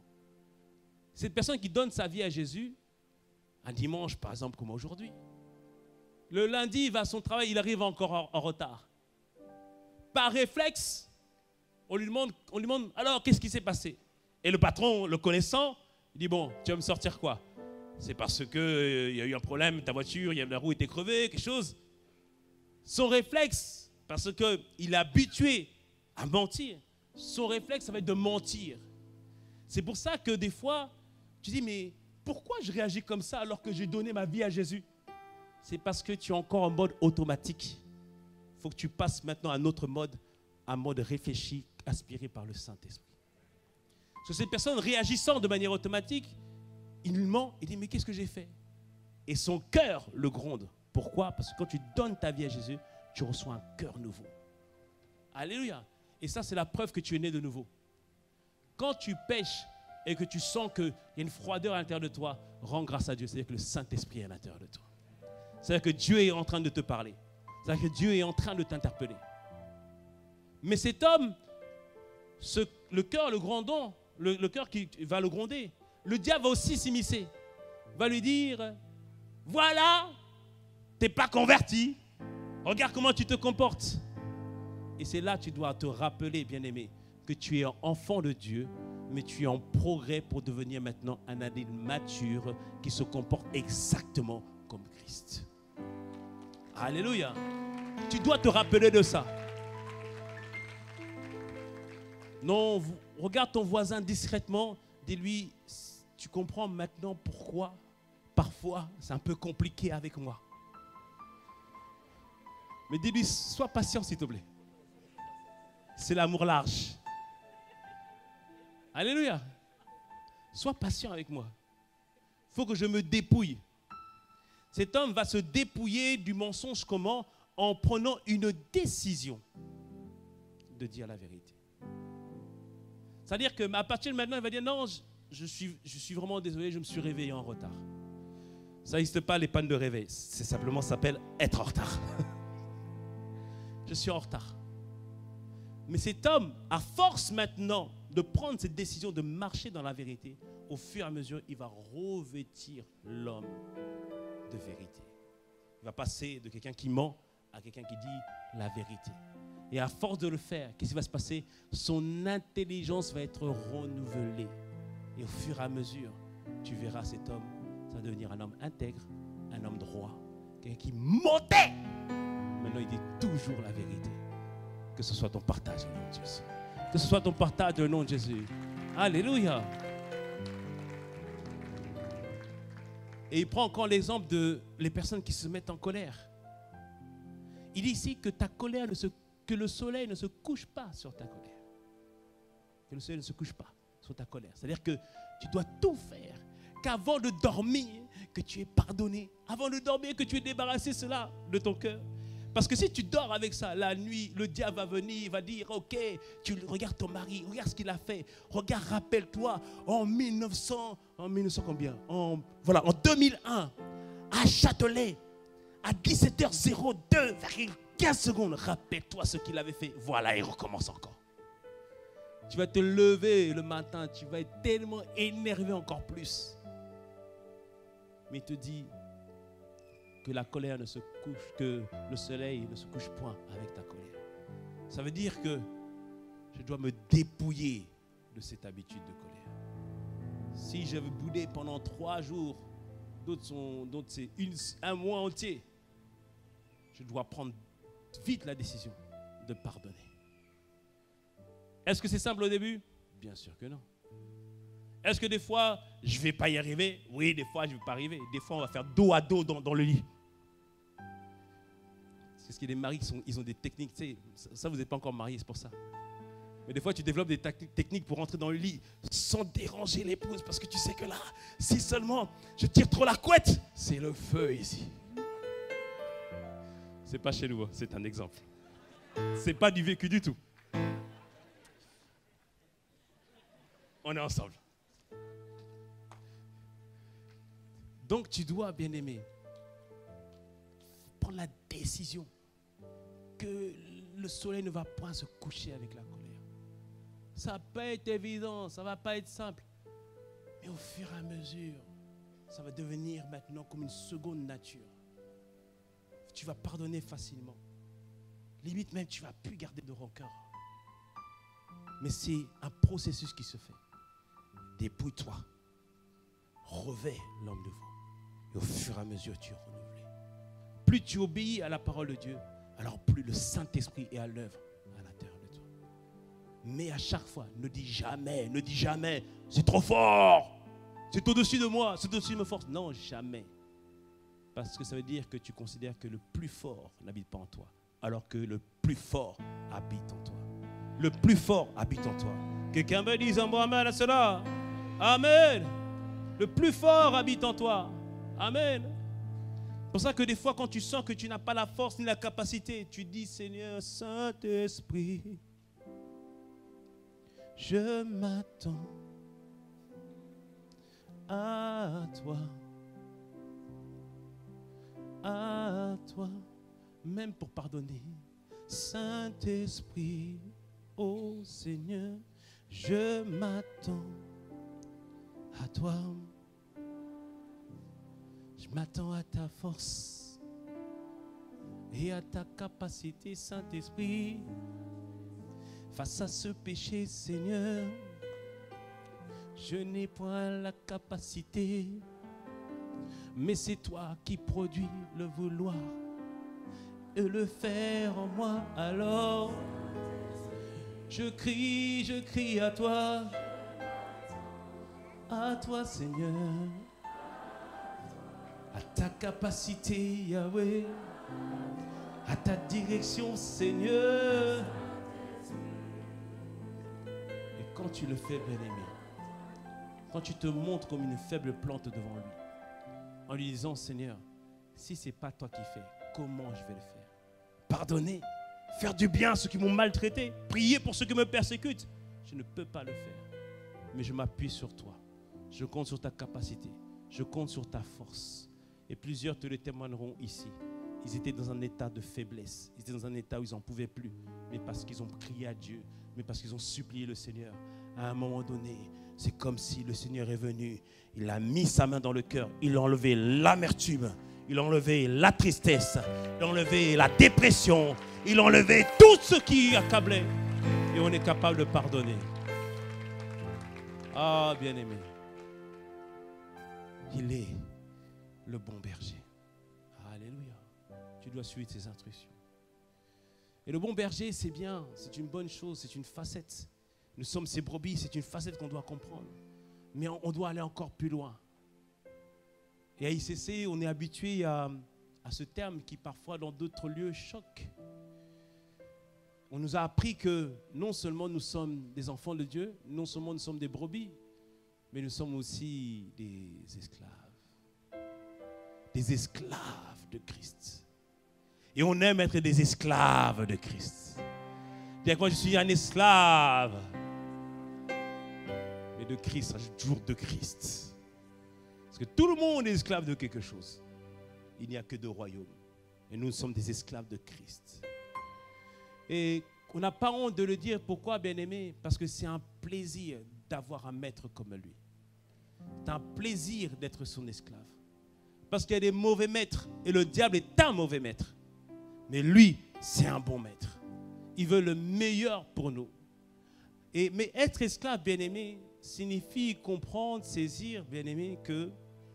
Cette personne qui donne sa vie à Jésus, un dimanche, par exemple, comme aujourd'hui, le lundi, il va à son travail, il arrive encore en, en retard. Par réflexe, on lui demande, on lui demande alors, qu'est-ce qui s'est passé? Et le patron, le connaissant, il dit, bon, tu vas me sortir quoi? C'est parce qu'il euh, y a eu un problème, ta voiture, y a, la roue était crevée, quelque chose. Son réflexe, parce qu'il est habitué à mentir, son réflexe, ça va être de mentir. C'est pour ça que des fois, tu dis, mais pourquoi je réagis comme ça alors que j'ai donné ma vie à Jésus? C'est parce que tu es encore en mode automatique. Il faut que tu passes maintenant à un autre mode, un mode réfléchi, aspiré par le Saint-Esprit. Parce que cette personne réagissant de manière automatique, il ment, il dit, mais qu'est-ce que j'ai fait? Et son cœur le gronde. Pourquoi? Parce que quand tu donnes ta vie à Jésus, tu reçois un cœur nouveau. Alléluia. Et ça, c'est la preuve que tu es né de nouveau. Quand tu pêches et que tu sens qu'il y a une froideur à l'intérieur de toi, rends grâce à Dieu. C'est-à-dire que le Saint-Esprit est à l'intérieur de toi. C'est-à-dire que Dieu est en train de te parler. C'est-à-dire que Dieu est en train de t'interpeller. Mais cet homme, ce, le cœur le grondant, le, le cœur qui va le gronder, le diable va aussi s'immiscer. Va lui dire, voilà, tu n'es pas converti. Regarde comment tu te comportes. Et c'est là que tu dois te rappeler, bien-aimé, que tu es enfant de Dieu, mais tu es en progrès pour devenir maintenant un adulte mature qui se comporte exactement comme Christ. Alléluia. Tu dois te rappeler de ça. Non, regarde ton voisin discrètement, dis-lui, tu comprends maintenant pourquoi parfois c'est un peu compliqué avec moi. Mais dis-lui, sois patient s'il te plaît. C'est l'amour large. Alléluia. Sois patient avec moi. Il faut que je me dépouille. Cet homme va se dépouiller du mensonge comment? En prenant une décision de dire la vérité. C'est-à-dire qu'à partir de maintenant, il va dire non, je, je, suis, je suis vraiment désolé, je me suis réveillé en retard. Ça n'existe pas les pannes de réveil. C'est simplement, ça s'appelle être en retard. Je suis en retard. Mais cet homme, à force maintenant de prendre cette décision de marcher dans la vérité, au fur et à mesure, il va revêtir l'homme de vérité. Il va passer de quelqu'un qui ment à quelqu'un qui dit la vérité. Et à force de le faire, qu'est-ce qui va se passer? Son intelligence va être renouvelée. Et au fur et à mesure, tu verras cet homme, ça va devenir un homme intègre, un homme droit, quelqu'un qui mentait. Maintenant, il dit toujours la vérité. Que ce soit ton partage au nom de Jésus. Que ce soit ton partage au nom de Jésus. Alléluia. Et il prend encore l'exemple de les personnes qui se mettent en colère. Il dit ici que ta colère ne se, que le soleil ne se couche pas sur ta colère. Que le soleil ne se couche pas sur ta colère. C'est-à-dire que tu dois tout faire qu'avant de dormir, que tu aies pardonné. Avant de dormir, que tu aies débarrassé cela de ton cœur. Parce que si tu dors avec ça, la nuit, le diable va venir, il va dire, ok, tu regardes ton mari, regarde ce qu'il a fait. Regarde, rappelle-toi, en mille neuf cents, en mille neuf cents combien en, voilà, en deux mille un, à Châtelet, à dix-sept heures zéro deux, quinze secondes, rappelle-toi ce qu'il avait fait. Voilà, il recommence encore. Tu vas te lever le matin, tu vas être tellement énervé encore plus. Mais il te dit que la colère ne se couche, que le soleil ne se couche point avec ta colère. Ça veut dire que je dois me dépouiller de cette habitude de colère. Si je veux bouder pendant trois jours, d'autres sont, d'autres c'est une, un mois entier, je dois prendre vite la décision de pardonner. Est-ce que c'est simple au début? Bien sûr que non. Est-ce que des fois, je ne vais pas y arriver? Oui, des fois, je ne vais pas arriver. Des fois, on va faire dos à dos dans, dans le lit. C'est parce qu'il y a des maris qui sont, ils ont des techniques. Tu sais, ça, vous n'êtes pas encore mariés, c'est pour ça. Mais des fois, tu développes des techniques pour rentrer dans le lit sans déranger l'épouse. Parce que tu sais que là, si seulement je tire trop la couette, c'est le feu ici. C'est pas chez nous, c'est un exemple. C'est pas du vécu du tout. On est ensemble. Donc tu dois, bien aimer, prendre la décision que le soleil ne va pas se coucher avec la colère. Ça ne va pas être évident, ça ne va pas être simple. Mais au fur et à mesure, ça va devenir maintenant comme une seconde nature. Tu vas pardonner facilement. Limite même, tu ne vas plus garder de rancœur. Mais c'est un processus qui se fait. Dépouille-toi. Revêt l'homme nouveau. Et au fur et à mesure, tu es renouvelé. Plus tu obéis à la parole de Dieu, alors plus le Saint-Esprit est à l'œuvre à l'intérieur de toi. Mais à chaque fois, ne dis jamais, ne dis jamais, c'est trop fort, c'est au-dessus de moi, c'est au-dessus de mes forces. Non, jamais. Parce que ça veut dire que tu considères que le plus fort n'habite pas en toi, alors que le plus fort habite en toi. Le plus fort habite en toi. Quelqu'un me dise un mot amen à cela. Amen. Le plus fort habite en toi. Amen. C'est pour ça que des fois, quand tu sens que tu n'as pas la force ni la capacité, tu dis, Seigneur Saint-Esprit, je m'attends à toi. à toi, même pour pardonner. Saint-Esprit, ô Seigneur, je m'attends à toi. Je m'attends à ta force et à ta capacité, Saint-Esprit. Face à ce péché, Seigneur, je n'ai point la capacité, mais c'est toi qui produis le vouloir et le faire en moi. Alors, je crie, je crie à toi, à toi, Seigneur, à ta capacité, Yahweh, à ta direction, Seigneur. Et quand tu le fais, bien-aimé, quand tu te montres comme une faible plante devant lui, en lui disant, Seigneur, si ce n'est pas toi qui fais, comment je vais le faire? Pardonner, faire du bien à ceux qui m'ont maltraité, prier pour ceux qui me persécutent. Je ne peux pas le faire, mais je m'appuie sur toi. Je compte sur ta capacité, je compte sur ta force. Et plusieurs te le témoigneront ici. Ils étaient dans un état de faiblesse, ils étaient dans un état où ils n'en pouvaient plus, mais parce qu'ils ont crié à Dieu, mais parce qu'ils ont supplié le Seigneur. À un moment donné, c'est comme si le Seigneur est venu, il a mis sa main dans le cœur, il a enlevé l'amertume, il a enlevé la tristesse, il a enlevé la dépression, il a enlevé tout ce qui accablait. Et on est capable de pardonner. Ah, bien-aimé, il est le bon berger. Alléluia. Tu dois suivre ses instructions. Et le bon berger, c'est bien, c'est une bonne chose, c'est une facette. Nous sommes ses brebis, c'est une facette qu'on doit comprendre. Mais on doit aller encore plus loin. Et à I C C, on est habitué à, à ce terme qui parfois dans d'autres lieux choque. On nous a appris que non seulement nous sommes des enfants de Dieu, non seulement nous sommes des brebis, mais nous sommes aussi des esclaves. Des esclaves de Christ. Et on aime être des esclaves de Christ. Dire que moi je suis un esclave. Mais de Christ, toujours de Christ. Parce que tout le monde est esclave de quelque chose. Il n'y a que deux royaumes. Et nous sommes des esclaves de Christ. Et on n'a pas honte de le dire. Pourquoi, bien-aimé? Parce que c'est un plaisir d'avoir un maître comme lui. C'est un plaisir d'être son esclave. Parce qu'il y a des mauvais maîtres. Et le diable est un mauvais maître. Mais lui, c'est un bon maître. Il veut le meilleur pour nous. Et, mais être esclave, bien-aimé, signifie comprendre, saisir, bien-aimé, que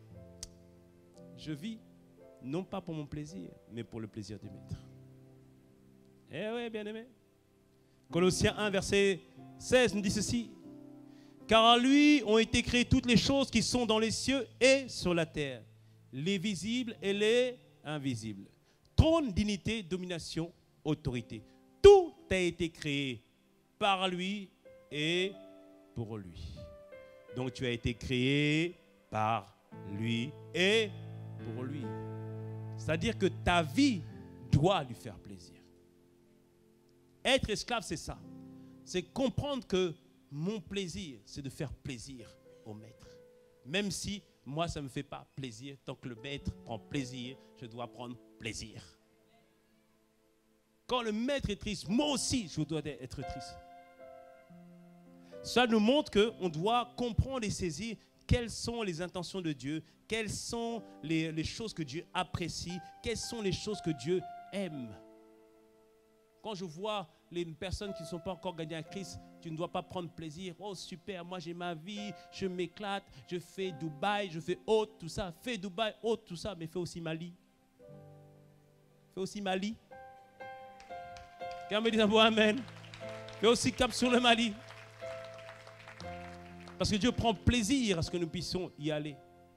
je vis, non pas pour mon plaisir, mais pour le plaisir du maître. Eh oui, bien-aimé. Colossiens un, verset seize nous dit ceci. Car à lui ont été créées toutes les choses qui sont dans les cieux et sur la terre, les visibles et les invisibles. Trône, dignité, domination, autorité. Tout a été créé par lui et pour lui. Donc tu as été créé par lui et pour lui. C'est-à-dire que ta vie doit lui faire plaisir. Être esclave, c'est ça. C'est comprendre que mon plaisir, c'est de faire plaisir au maître. Même si moi, ça ne me fait pas plaisir. Tant que le maître prend plaisir, je dois prendre plaisir. Quand le maître est triste, moi aussi, je dois être triste. Ça nous montre qu'on doit comprendre et saisir quelles sont les intentions de Dieu, quelles sont les, les choses que Dieu apprécie, quelles sont les choses que Dieu aime. Quand je vois les personnes qui ne sont pas encore gagnées à Christ, tu ne dois pas prendre plaisir. Oh super, moi j'ai ma vie, je m'éclate, je fais Dubaï, je fais Haute, tout ça. Fais Dubaï, Haute, tout ça, mais fais aussi Mali. Fais aussi Mali. Quelqu'un me dit un bon amen. Fais aussi cap sur le Mali. Parce que Dieu prend plaisir à ce que nous puissions y aller.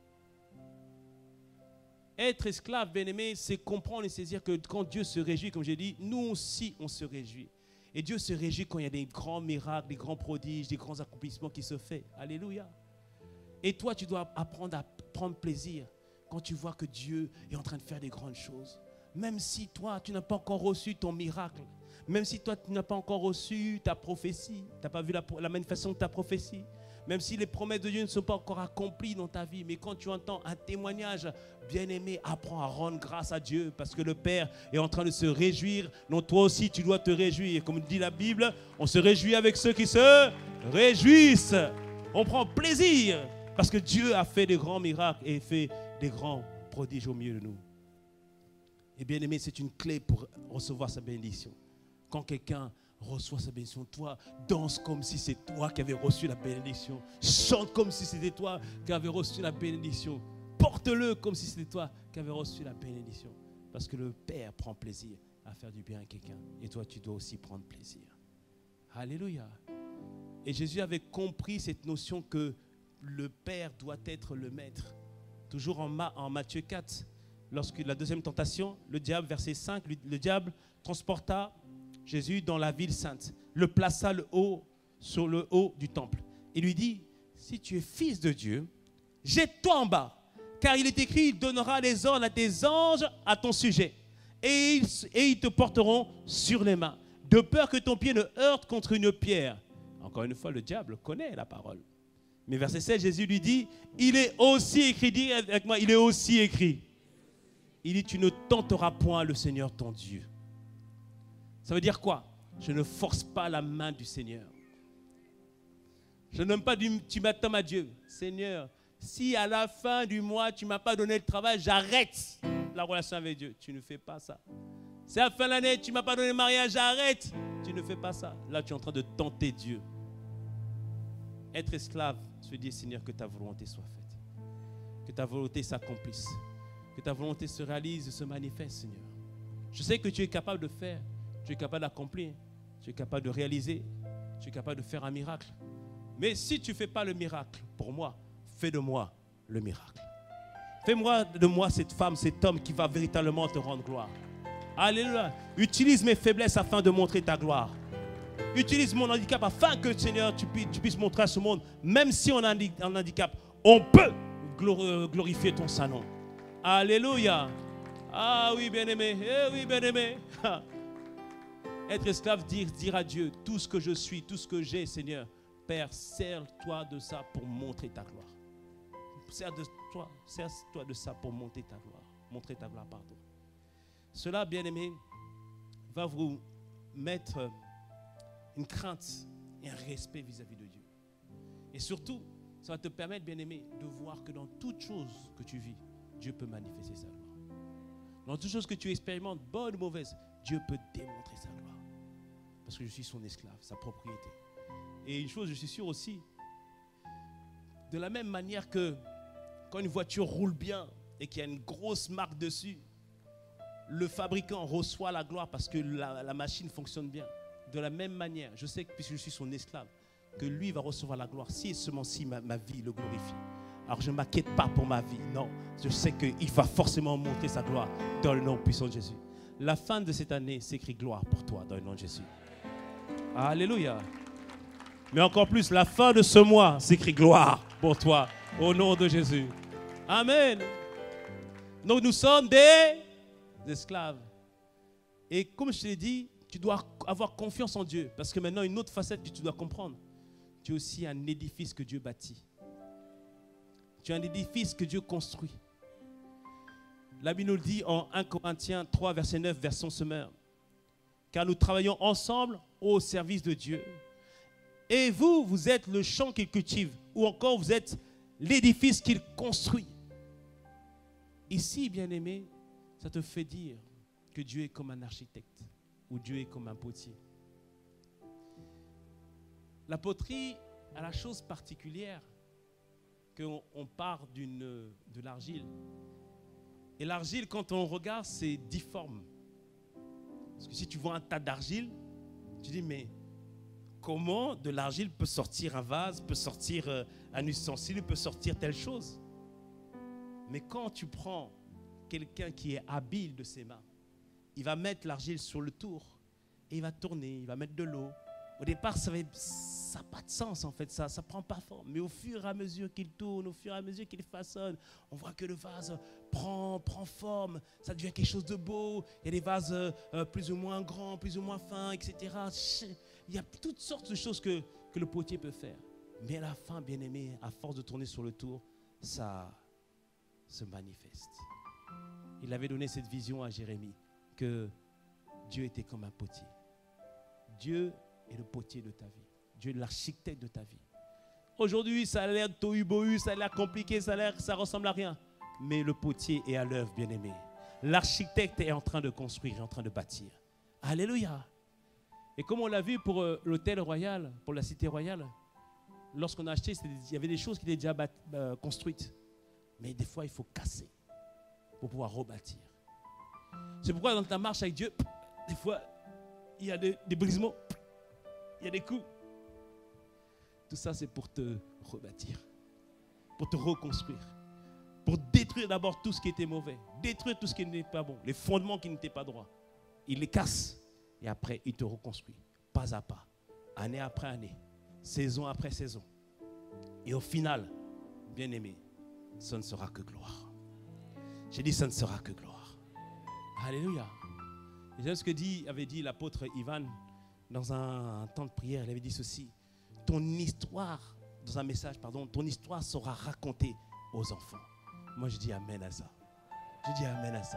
Être esclave, bien-aimé, c'est comprendre et saisir que quand Dieu se réjouit, comme j'ai dit, nous aussi, on se réjouit. Et Dieu se réjouit quand il y a des grands miracles, des grands prodiges, des grands accomplissements qui se font. Alléluia. Et toi, tu dois apprendre à prendre plaisir quand tu vois que Dieu est en train de faire des grandes choses. Même si toi, tu n'as pas encore reçu ton miracle. Même si toi, tu n'as pas encore reçu ta prophétie. Tu n'as pas vu la, la manifestation de ta prophétie. même si les promesses de Dieu ne sont pas encore accomplies dans ta vie, mais quand tu entends un témoignage, bien-aimé, apprends à rendre grâce à Dieu parce que le Père est en train de se réjouir. Non, toi aussi, tu dois te réjouir. Comme dit la Bible, on se réjouit avec ceux qui se réjouissent. On prend plaisir parce que Dieu a fait des grands miracles et fait des grands prodiges au milieu de nous. Et bien-aimé, c'est une clé pour recevoir sa bénédiction. Quand quelqu'un reçoit sa bénédiction, toi, danse comme si c'est toi qui avais reçu la bénédiction. Chante comme si c'était toi qui avais reçu la bénédiction. Porte-le comme si c'était toi qui avais reçu la bénédiction. Parce que le Père prend plaisir à faire du bien à quelqu'un. Et toi, tu dois aussi prendre plaisir. Alléluia. Et Jésus avait compris cette notion que le Père doit être le maître. Toujours en, Ma, en Matthieu quatre, lorsque la deuxième tentation, le diable, verset cinq, le diable transporta Jésus dans la ville sainte, le plaça le haut, sur le haut du temple et lui dit, si tu es fils de Dieu, jette-toi en bas, car il est écrit, il donnera les ordres à tes anges à ton sujet et ils, et ils te porteront sur les mains, de peur que ton pied ne heurte contre une pierre. Encore une fois, le diable connaît la parole. Mais verset sept, Jésus lui dit, il est aussi écrit, dis avec moi, il est aussi écrit. Il dit, tu ne tenteras point le Seigneur ton Dieu. Ça veut dire quoi? Je ne force pas la main du Seigneur. Je n'aime pas du ultimatum à Dieu. Seigneur, si à la fin du mois, tu ne m'as pas donné le travail, j'arrête la relation avec Dieu. Tu ne fais pas ça. Si à la fin de l'année, tu ne m'as pas donné le mariage, j'arrête. Tu ne fais pas ça. Là, tu es en train de tenter Dieu. Être esclave, se dire, Seigneur, que ta volonté soit faite. Que ta volonté s'accomplisse. Que ta volonté se réalise et se manifeste, Seigneur. Je sais que tu es capable de faire. Tu es capable d'accomplir. Tu es capable de réaliser. Tu es capable de faire un miracle. Mais si tu ne fais pas le miracle, pour moi, fais de moi le miracle. Fais-moi de moi cette femme, cet homme qui va véritablement te rendre gloire. Alléluia. Utilise mes faiblesses afin de montrer ta gloire. Utilise mon handicap afin que, Seigneur, tu puisses, tu puisses montrer à ce monde, même si on a un handicap, on peut glorifier ton Saint-Nom. Alléluia. Ah oui, bien-aimé. Eh oui, bien-aimé. Être esclave, dire, dire à Dieu, tout ce que je suis, tout ce que j'ai, Seigneur, Père, sers-toi de ça pour montrer ta gloire. Sers-toi, sers-toi de ça pour montrer ta gloire. Montrer ta gloire, pardon. Cela, bien-aimé, va vous mettre une crainte et un respect vis-à-vis de Dieu. Et surtout, ça va te permettre, bien-aimé, de voir que dans toute chose que tu vis, Dieu peut manifester sa gloire. Dans toute chose que tu expérimentes, bonne ou mauvaise, Dieu peut démontrer sa gloire. Parce que je suis son esclave, sa propriété. Et une chose, je suis sûr aussi, de la même manière que quand une voiture roule bien et qu'il y a une grosse marque dessus, le fabricant reçoit la gloire parce que la, la machine fonctionne bien. De la même manière, je sais que puisque je suis son esclave, que lui va recevoir la gloire si et seulement si ma, ma vie le glorifie. Alors je ne m'inquiète pas pour ma vie, non. Je sais qu'il va forcément montrer sa gloire dans le nom puissant de Jésus. La fin de cette année s'écrit gloire pour toi dans le nom de Jésus. Alléluia. Mais encore plus, la fin de ce mois s'écrit gloire pour toi au nom de Jésus. Amen. Donc nous sommes des esclaves. Et comme je t'ai dit, tu dois avoir confiance en Dieu. Parce que maintenant, une autre facette que tu dois comprendre. Tu es aussi un édifice que Dieu bâtit. Tu es un édifice que Dieu construit. La Bible nous le dit en un Corinthiens trois, verset neuf, version semeur. Car nous travaillons ensemble au service de Dieu. Et vous, vous êtes le champ qu'il cultive. Ou encore, vous êtes l'édifice qu'il construit. Ici, bien-aimé, ça te fait dire que Dieu est comme un architecte. Ou Dieu est comme un potier. La poterie a la chose particulière qu'on on part d'une, de l'argile. Et l'argile, quand on regarde, c'est difforme. Parce que si tu vois un tas d'argile, tu dis, mais comment de l'argile peut sortir un vase, peut sortir un ustensile, peut sortir telle chose? Mais quand tu prends quelqu'un qui est habile de ses mains, il va mettre l'argile sur le tour et il va tourner, il va mettre de l'eau. Au départ, ça n'a pas de sens en fait, ça ne prend pas forme. Mais au fur et à mesure qu'il tourne, au fur et à mesure qu'il façonne, on voit que le vase prend, prend forme, ça devient quelque chose de beau. Il y a des vases euh, plus ou moins grands, plus ou moins fins, et cetera. Il y a toutes sortes de choses que, que le potier peut faire. Mais à la fin, bien aimé, à force de tourner sur le tour, ça se manifeste. Il avait donné cette vision à Jérémie, que Dieu était comme un potier. Dieu est le potier de ta vie. Dieu est l'architecte de ta vie. Aujourd'hui, ça a l'air tohu-bohu, ça a l'air compliqué, ça a l'air, ça ressemble à rien. Mais le potier est à l'œuvre, bien aimé. L'architecte est en train de construire, est en train de bâtir. Alléluia. Et comme on l'a vu pour euh, l'hôtel royal, pour la cité royale, lorsqu'on a acheté, il y avait des choses qui étaient déjà bat, euh, construites. Mais des fois, il faut casser pour pouvoir rebâtir. C'est pourquoi dans ta marche avec Dieu, des fois, il y a des, des brisements, il y a des coups. Tout ça, c'est pour te rebâtir, pour te reconstruire, pour détruire d'abord tout ce qui était mauvais, détruire tout ce qui n'était pas bon, les fondements qui n'étaient pas droits. Il les casse et après, il te reconstruit, pas à pas, année après année, saison après saison. Et au final, bien aimé, ce ne sera que gloire. J'ai dit, ça ne sera que gloire. Alléluia. Et j'aime ce que dit, avait dit l'apôtre Ivan dans un, un temps de prière. Il avait dit ceci: ton histoire, dans un message, pardon, ton histoire sera racontée aux enfants. Moi, je dis amen à ça. Je dis amen à ça.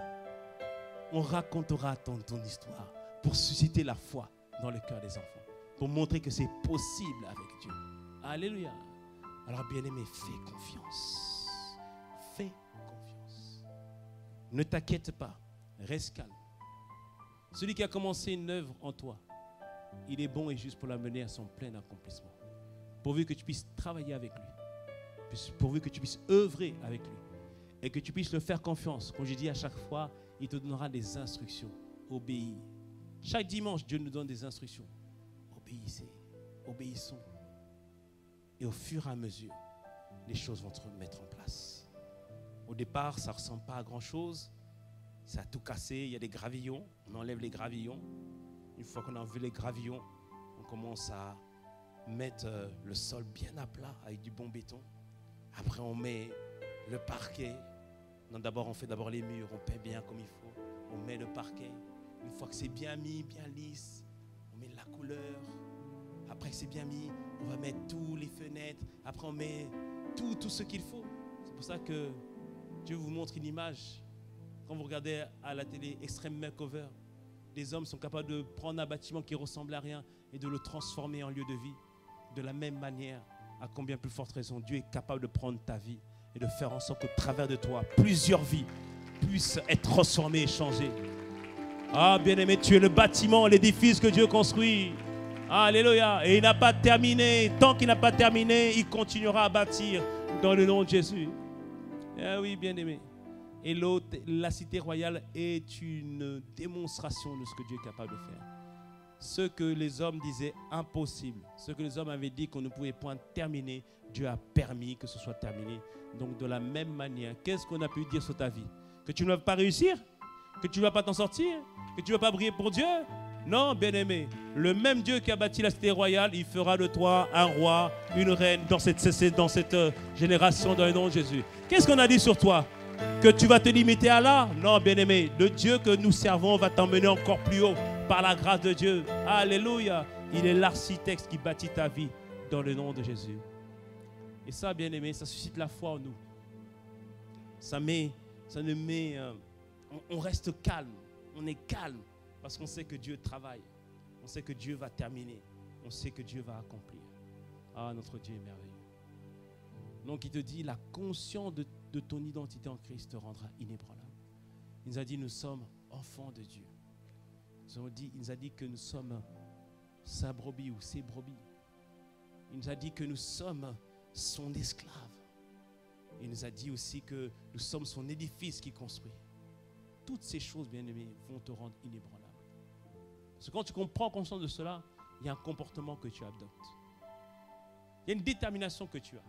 On racontera ton, ton histoire pour susciter la foi dans le cœur des enfants, pour montrer que c'est possible avec Dieu. Alléluia. Alors, bien-aimé, fais confiance. Fais confiance. Ne t'inquiète pas. Reste calme. Celui qui a commencé une œuvre en toi, il est bon et juste pour la mener à son plein accomplissement. Pourvu que tu puisses travailler avec lui. Pourvu que tu puisses œuvrer avec lui. Et que tu puisses le faire confiance. Comme je dis à chaque fois, il te donnera des instructions. Obéis. Chaque dimanche, Dieu nous donne des instructions. Obéissez. Obéissons. Et au fur et à mesure, les choses vont se mettre en place. Au départ, ça ne ressemble pas à grand-chose. Ça a tout cassé. Il y a des gravillons. On enlève les gravillons. Une fois qu'on a enlevé les gravillons, on commence à mettre euh, le sol bien à plat avec du bon béton. Après, on met le parquet. Non, d'abord, on fait d'abord les murs. On peint bien comme il faut. On met le parquet. Une fois que c'est bien mis, bien lisse, on met la couleur. Après que c'est bien mis, on va mettre tous les fenêtres. Après, on met tout, tout ce qu'il faut. C'est pour ça que Dieu vous montre une image. Quand vous regardez à la télé Extreme Makeover, les hommes sont capables de prendre un bâtiment qui ressemble à rien et de le transformer en lieu de vie. De la même manière, à combien plus forte raison, Dieu est capable de prendre ta vie et de faire en sorte qu'au travers de toi, plusieurs vies puissent être transformées et changées. Ah, bien-aimé, tu es le bâtiment, l'édifice que Dieu construit. Alléluia. Et il n'a pas terminé. Tant qu'il n'a pas terminé, il continuera à bâtir dans le nom de Jésus. Eh oui, bien-aimé. Et l'autre, la cité royale est une démonstration de ce que Dieu est capable de faire. Ce que les hommes disaient impossible, ce que les hommes avaient dit qu'on ne pouvait point terminer, Dieu a permis que ce soit terminé. Donc de la même manière, qu'est-ce qu'on a pu dire sur ta vie? Que tu ne vas pas réussir? Que tu ne vas pas t'en sortir? Que tu ne vas pas briller pour Dieu? Non, bien-aimé, le même Dieu qui a bâti la cité royale, il fera de toi un roi, une reine dans cette, dans cette génération dans le nom de Jésus. Qu'est-ce qu'on a dit sur toi? Que tu vas te limiter à là? Non, bien-aimé, le Dieu que nous servons va t'emmener encore plus haut par la grâce de Dieu. Alléluia. Il est l'architecte qui bâtit ta vie dans le nom de Jésus. Et ça, bien-aimé, ça suscite la foi en nous. Ça met, ça ne met, euh, on, on reste calme, on est calme parce qu'on sait que Dieu travaille, on sait que Dieu va terminer, on sait que Dieu va accomplir. Ah, notre Dieu est merveilleux. Donc il te dit, la conscience de, de ton identité en Christ te rendra inébranlable. Il nous a dit, nous sommes enfants de Dieu. Il nous a dit, il nous a dit que nous sommes sa brebis ou ses brebis. Il nous a dit que nous sommes son esclave. Il nous a dit aussi que nous sommes son édifice qui construit. Toutes ces choses, bien-aimés, vont te rendre inébranlable. Parce que quand tu comprends conscience de cela, il y a un comportement que tu adoptes. Il y a une détermination que tu as.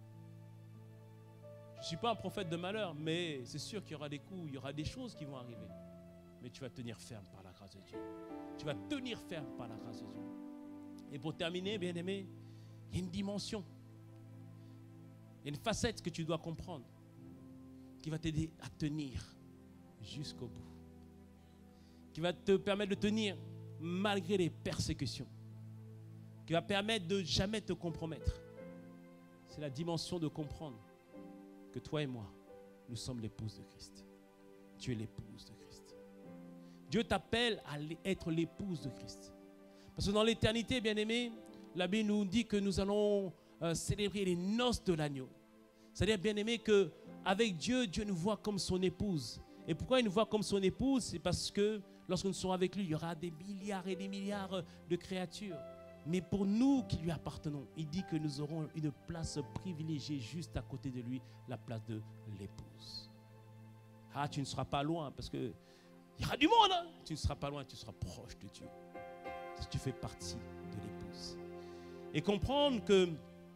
Je ne suis pas un prophète de malheur, mais c'est sûr qu'il y aura des coups, il y aura des choses qui vont arriver. Mais tu vas tenir ferme par la grâce de Dieu. Tu vas tenir ferme par la grâce de Dieu. Et pour terminer, bien-aimé, il y a une dimension. Il y a une facette que tu dois comprendre qui va t'aider à tenir jusqu'au bout. Qui va te permettre de tenir malgré les persécutions. Qui va permettre de ne jamais te compromettre. c'est la dimension de comprendre que toi et moi, nous sommes l'épouse de Christ. Tu es l'épouse de Christ. Dieu t'appelle à être l'épouse de Christ. Parce que dans l'éternité, bien-aimé, la Bible nous dit que nous allons euh, célébrer les noces de l'agneau. C'est-à-dire, bien-aimé, qu'avec Dieu, Dieu nous voit comme son épouse. Et pourquoi il nous voit comme son épouse? C'est parce que lorsque nous serons avec lui, il y aura des milliards et des milliards de créatures. Mais pour nous qui lui appartenons, il dit que nous aurons une place privilégiée juste à côté de lui, la place de l'épouse. Ah, tu ne seras pas loin parce qu'il y aura du monde. Hein? Tu ne seras pas loin, tu seras proche de Dieu. Parce que tu fais partie de l'épouse. Et comprendre que,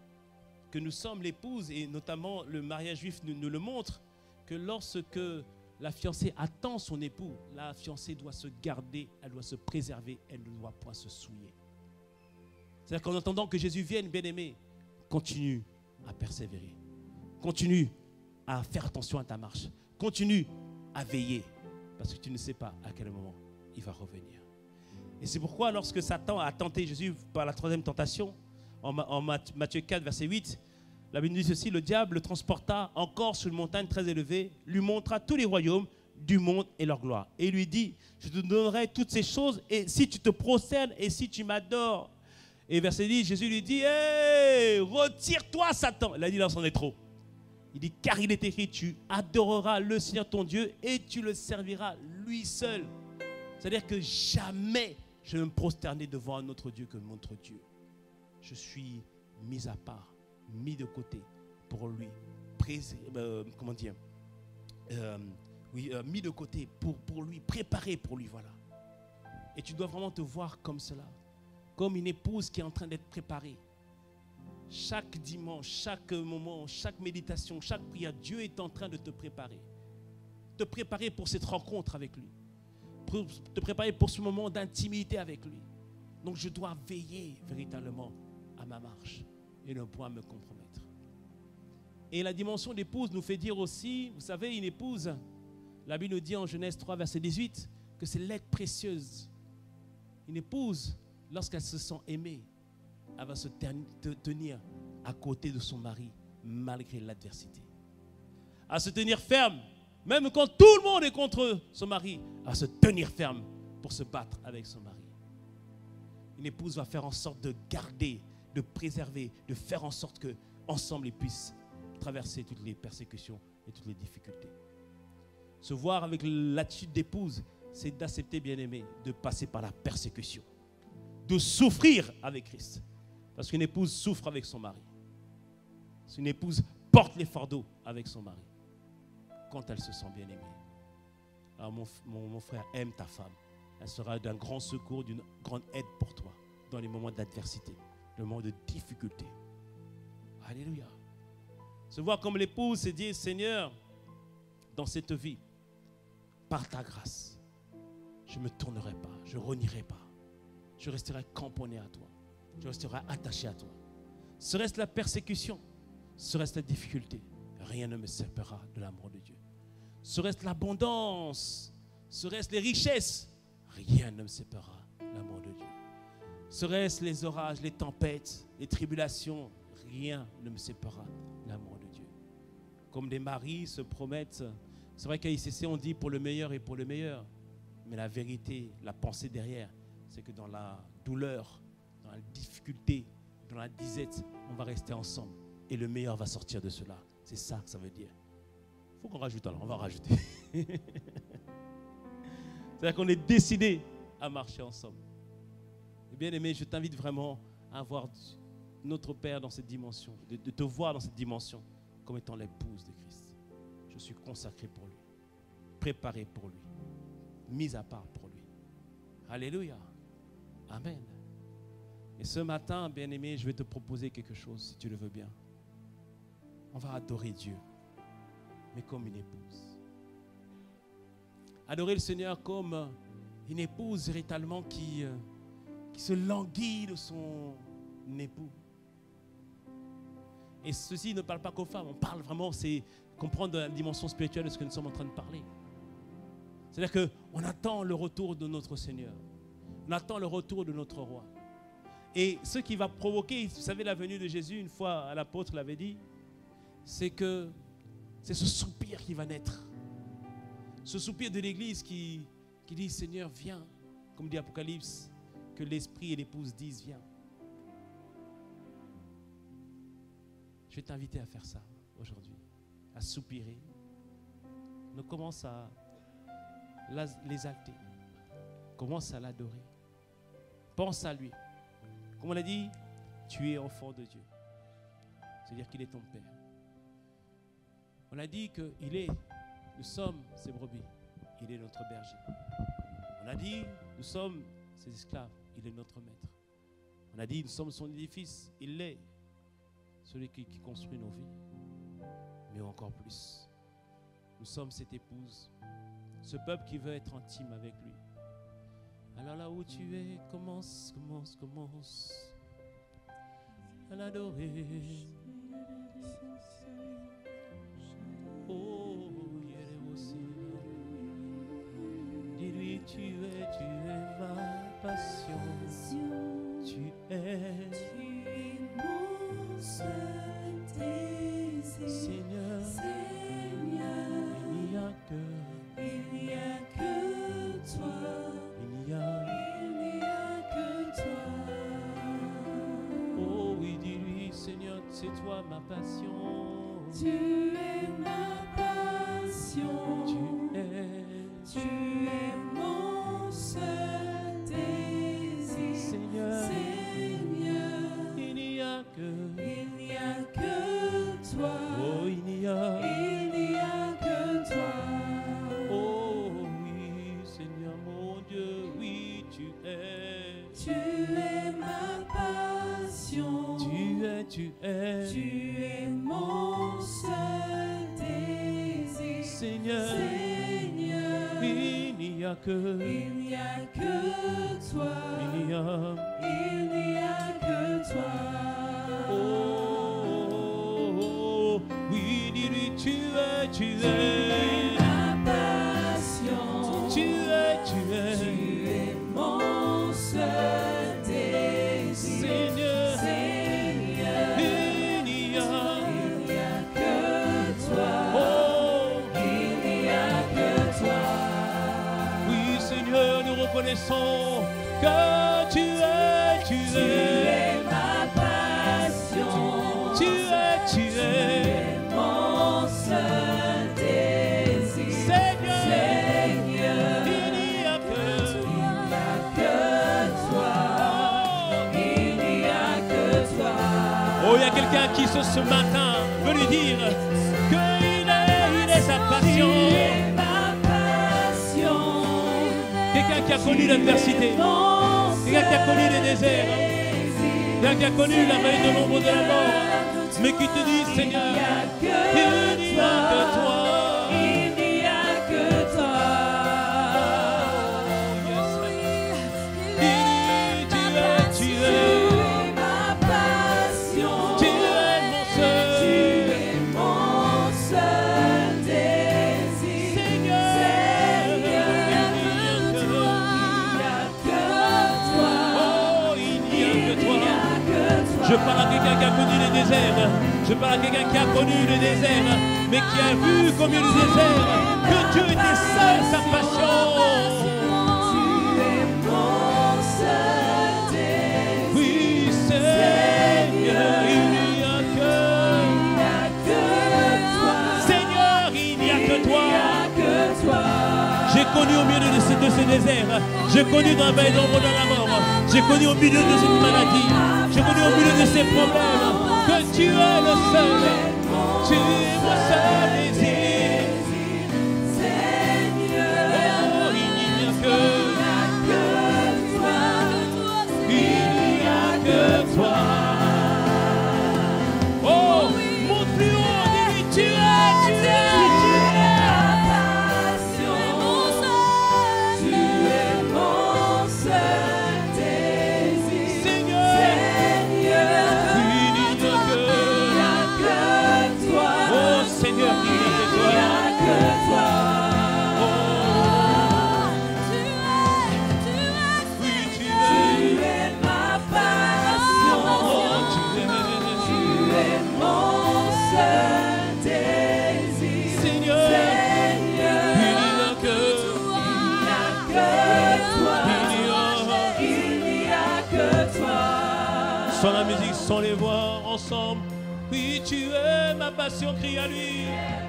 que nous sommes l'épouse, et notamment le mariage juif nous, nous le montre, que lorsque la fiancée attend son époux, la fiancée doit se garder, elle doit se préserver, elle ne doit point se souiller. C'est-à-dire qu'en attendant que Jésus vienne, bien-aimé, continue à persévérer. Continue à faire attention à ta marche. Continue à veiller. Parce que tu ne sais pas à quel moment il va revenir. Et c'est pourquoi lorsque Satan a tenté Jésus par la troisième tentation, en, en Matthieu quatre, verset huit, la Bible dit ceci, le diable le transporta encore sur une montagne très élevée, lui montra tous les royaumes du monde et leur gloire. Et il lui dit, je te donnerai toutes ces choses et si tu te prosternes et si tu m'adores. Et verset dix, Jésus lui dit, hey, retire-toi Satan. Il a dit, là, c'en est trop. Il dit, car il est écrit, tu adoreras le Seigneur ton Dieu et tu le serviras lui seul. C'est-à-dire que jamais je ne me prosterner devant un autre Dieu que notre Dieu. Je suis mis à part, mis de côté pour lui. Présé, euh, comment dire euh, oui, euh, mis de côté pour, pour lui, préparé pour lui, voilà. Et tu dois vraiment te voir comme cela. Comme une épouse qui est en train d'être préparée. Chaque dimanche, chaque moment, chaque méditation, chaque prière, Dieu est en train de te préparer. Te préparer pour cette rencontre avec lui. Pour te préparer pour ce moment d'intimité avec lui. Donc je dois veiller véritablement à ma marche et ne point me compromettre. Et la dimension d'épouse nous fait dire aussi, vous savez, une épouse, la Bible nous dit en Genèse trois, verset dix-huit, que c'est l'être précieuse. Une épouse, lorsqu'elle se sent aimée, elle va se tenir à côté de son mari malgré l'adversité. À se tenir ferme, même quand tout le monde est contre son mari, à se tenir ferme pour se battre avec son mari. Une épouse va faire en sorte de garder, de préserver, de faire en sorte qu'ensemble ils puissent traverser toutes les persécutions et toutes les difficultés. Se voir avec l'attitude d'épouse, c'est d'accepter, bien-aimé, de passer par la persécution. De souffrir avec Christ. Parce qu'une épouse souffre avec son mari. Une épouse porte les fardeaux avec son mari. Quand elle se sent bien aimée. Alors mon, mon, mon frère, aime ta femme. Elle sera d'un grand secours, d'une grande aide pour toi. Dans les moments d'adversité, les moments de difficulté. Alléluia. Se voir comme l'épouse, c'est dire, Seigneur, dans cette vie, par ta grâce, je ne me tournerai pas, je ne renierai pas. Je resterai cramponné à toi. Je resterai attaché à toi. Serait-ce la persécution, serait-ce la difficulté, rien ne me séparera de l'amour de Dieu. Serait-ce l'abondance, serait-ce les richesses, rien ne me séparera de l'amour de Dieu. Serait-ce les orages, les tempêtes, les tribulations, rien ne me séparera de l'amour de Dieu. Comme des maris se promettent, c'est vrai qu'à I C C on dit pour le meilleur et pour le meilleur, mais la vérité, la pensée derrière, c'est que dans la douleur, dans la difficulté, dans la disette, on va rester ensemble. Et le meilleur va sortir de cela. C'est ça que ça veut dire. Il faut qu'on rajoute alors, on va rajouter. C'est-à-dire qu'on est décidé à marcher ensemble. Et bien aimé, je t'invite vraiment à voir notre Père dans cette dimension, de, de te voir dans cette dimension comme étant l'épouse de Christ. Je suis consacré pour lui, préparé pour lui, mis à part pour lui. Alléluia. Amen. Et ce matin, bien-aimé, je vais te proposer quelque chose, si tu le veux bien. On va adorer Dieu, mais comme une épouse. Adorer le Seigneur comme une épouse véritablement qui, qui se languit de son époux. Et ceci ne parle pas qu'aux femmes, on parle vraiment, c'est comprendre la dimension spirituelle de ce que nous sommes en train de parler. C'est-à-dire qu'on attend le retour de notre Seigneur. On attend le retour de notre roi. Et ce qui va provoquer, vous savez, la venue de Jésus, une fois l'apôtre l'avait dit, c'est que c'est ce soupir qui va naître. Ce soupir de l'Église qui, qui dit, Seigneur, viens, comme dit Apocalypse, que l'Esprit et l'épouse disent, viens. Je vais t'inviter à faire ça aujourd'hui, à soupirer. On commence à l'exalter, commence à l'adorer. Pense à lui. Comme on l'a dit, tu es enfant de Dieu. C'est-à-dire qu'il est ton Père. On a dit qu'il est, nous sommes ses brebis, il est notre berger. On a dit, nous sommes ses esclaves, il est notre maître. On a dit, nous sommes son édifice, il est celui qui, qui construit nos vies. Mais encore plus, nous sommes cette épouse, ce peuple qui veut être intime avec lui. Alors là où tu es, commence, commence, commence à l'adorer. Oh, il est aussi. Dis-lui, tu es, tu es ma passion. Tu es, tu es mon seul désir. Seigneur, Seigneur, il n'y a que, il n'y a que toi. il n'y a, Il n'y a que toi. oh oui, dis-lui, Seigneur, c'est toi ma passion. Tu es ma passion. Tu es, Tu es mon seul désir. Seigneur, Seigneur, il n'y a que, il n'y a que toi. oh, il n'y a, Il n'y a que toi. oh oui, Seigneur mon Dieu, oui, tu es, Tu es ma passion. tu es, tu es, Tu es mon seul désir. Seigneur, Seigneur, il n'y a que, il n'y a que toi. il n'y a, Il n'y a que toi. oh, oh, oh, oui, dis-lui, tu es, tu Tu es es, ma passion. tu es, tu es, Tu es mon seul désir. Seigneur, Seigneur, il n'y a, il n'y a que toi. oh, Il n'y a que toi. oui, Seigneur, nous reconnaissons que tu es, tu Tu es, es ma passion. tu es, tu Tu es, es mon seul désir. Seigneur, Seigneur, il n'y a que, il n'y a que toi. oh, Il n'y a que toi. oh, il y a quelqu'un qui ce, ce matin veut lui dire qu'il est, il est sa Tu passion. es ma passion. Quelqu'un qui a connu l'adversité, Mon quelqu'un qui a connu les déserts, désir. quelqu'un qui a connu la veille de l'ombre de la mort, mais qui te dit, Seigneur, Il n'y a il que n'y a que toi. toi. Il n'y a que toi. Dis-lui, tu es, tu Tu es, es ma passion. tu es mon Tu seul. es mon seul désir. Seigneur, Seigneur, il n'y a que toi. il n'y a que toi. Oh, il n'y a que Il toi. n'y a que toi. Je parle à quelqu'un qui a connu les déserts. Je parle à quelqu'un qui a connu le désert, mais qui a vu comme il désert que Dieu était seul, sa passion. Tu es mon seul désir. Oui, Seigneur, il n'y a que, Il n'y a que toi. Seigneur, il n'y a que Il toi. n'y a que toi. J'ai connu au milieu de ce, de ce désert, j'ai connu dans la vallée de l'ombre de la mort, j'ai connu au milieu de cette maladie, j'ai connu au milieu de ces problèmes, que tu es le seul, tu es mon seul désir. Seigneur, Oh, il n'y a que, il n'y a que toi. il n'y a que toi. Oh, monte plus haut, dis-lui, tu es, tu es, tu es. Tu es mon seul désir. Seigneur, Seigneur, il n'y a que, il n'y a que toi. oh Seigneur, il n'y a que toi. Sans la musique, sans les voix, ensemble. Oui, tu es ma passion, crie à lui.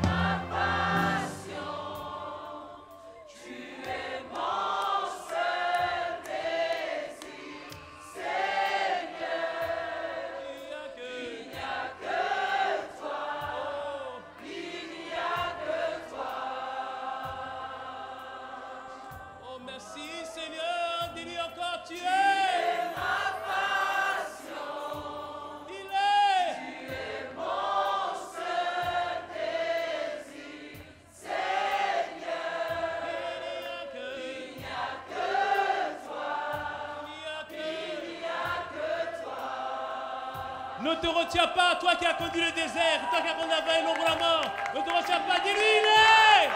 Ne te retiens pas, toi qui as connu le désert, toi qui as connu la vallée l'ombre de la mort. Ne te retiens pas, dis-lui, il est.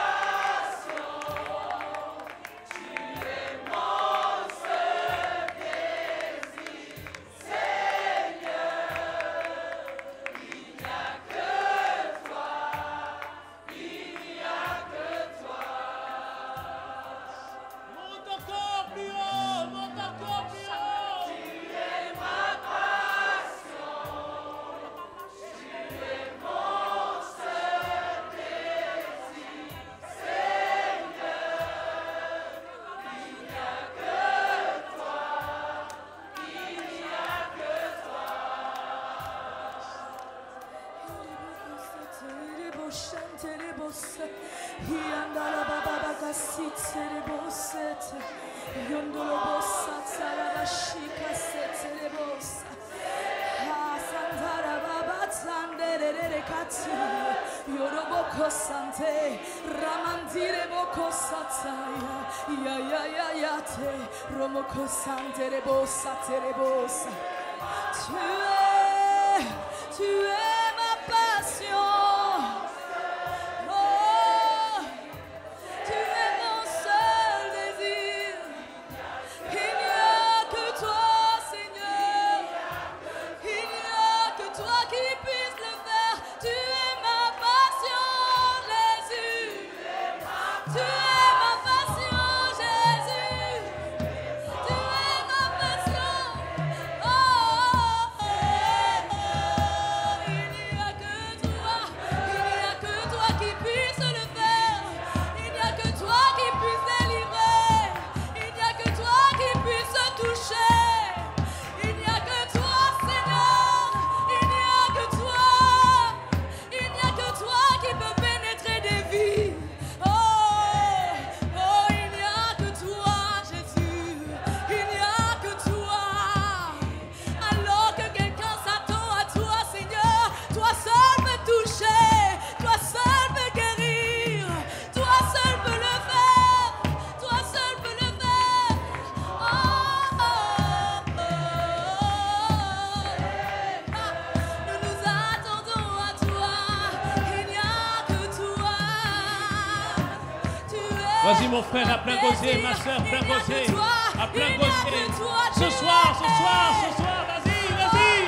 Tu es, tu es ma passion. Oh, tu es mon seul désir. Il n'y a que toi, Seigneur. Il n'y a que toi qui puisse le faire. Tu es ma passion, Jésus. Tu es ma passion, Jésus. Tu es ma passion. Oh, oh, oh, oh. Il n'y a que toi. Il n'y a que toi qui puisse le faire. Il n'y a que toi qui puisse délivrer. Il n'y a que toi qui puisse toucher. Il n'y a que toi, Seigneur. Il n'y a que toi. Il n'y a que toi qui peux pénétrer des vies. Oh, oh, il n'y a que toi, Jésus. Il n'y a que toi. Alors que quelqu'un s'attend à toi, Seigneur, toi seul peux toucher. Toi seul peux guérir. Toi seul peux le faire. Toi seul peux le faire. Oh, oh, oh, oh. Nous nous attendons à toi. Il n'y a que toi. Tu es. Vas-y mon frère, à plein gosier, ma soeur, plein gosier. À plein gosier. Ce soir, ce soir, ce soir, vas-y, vas-y.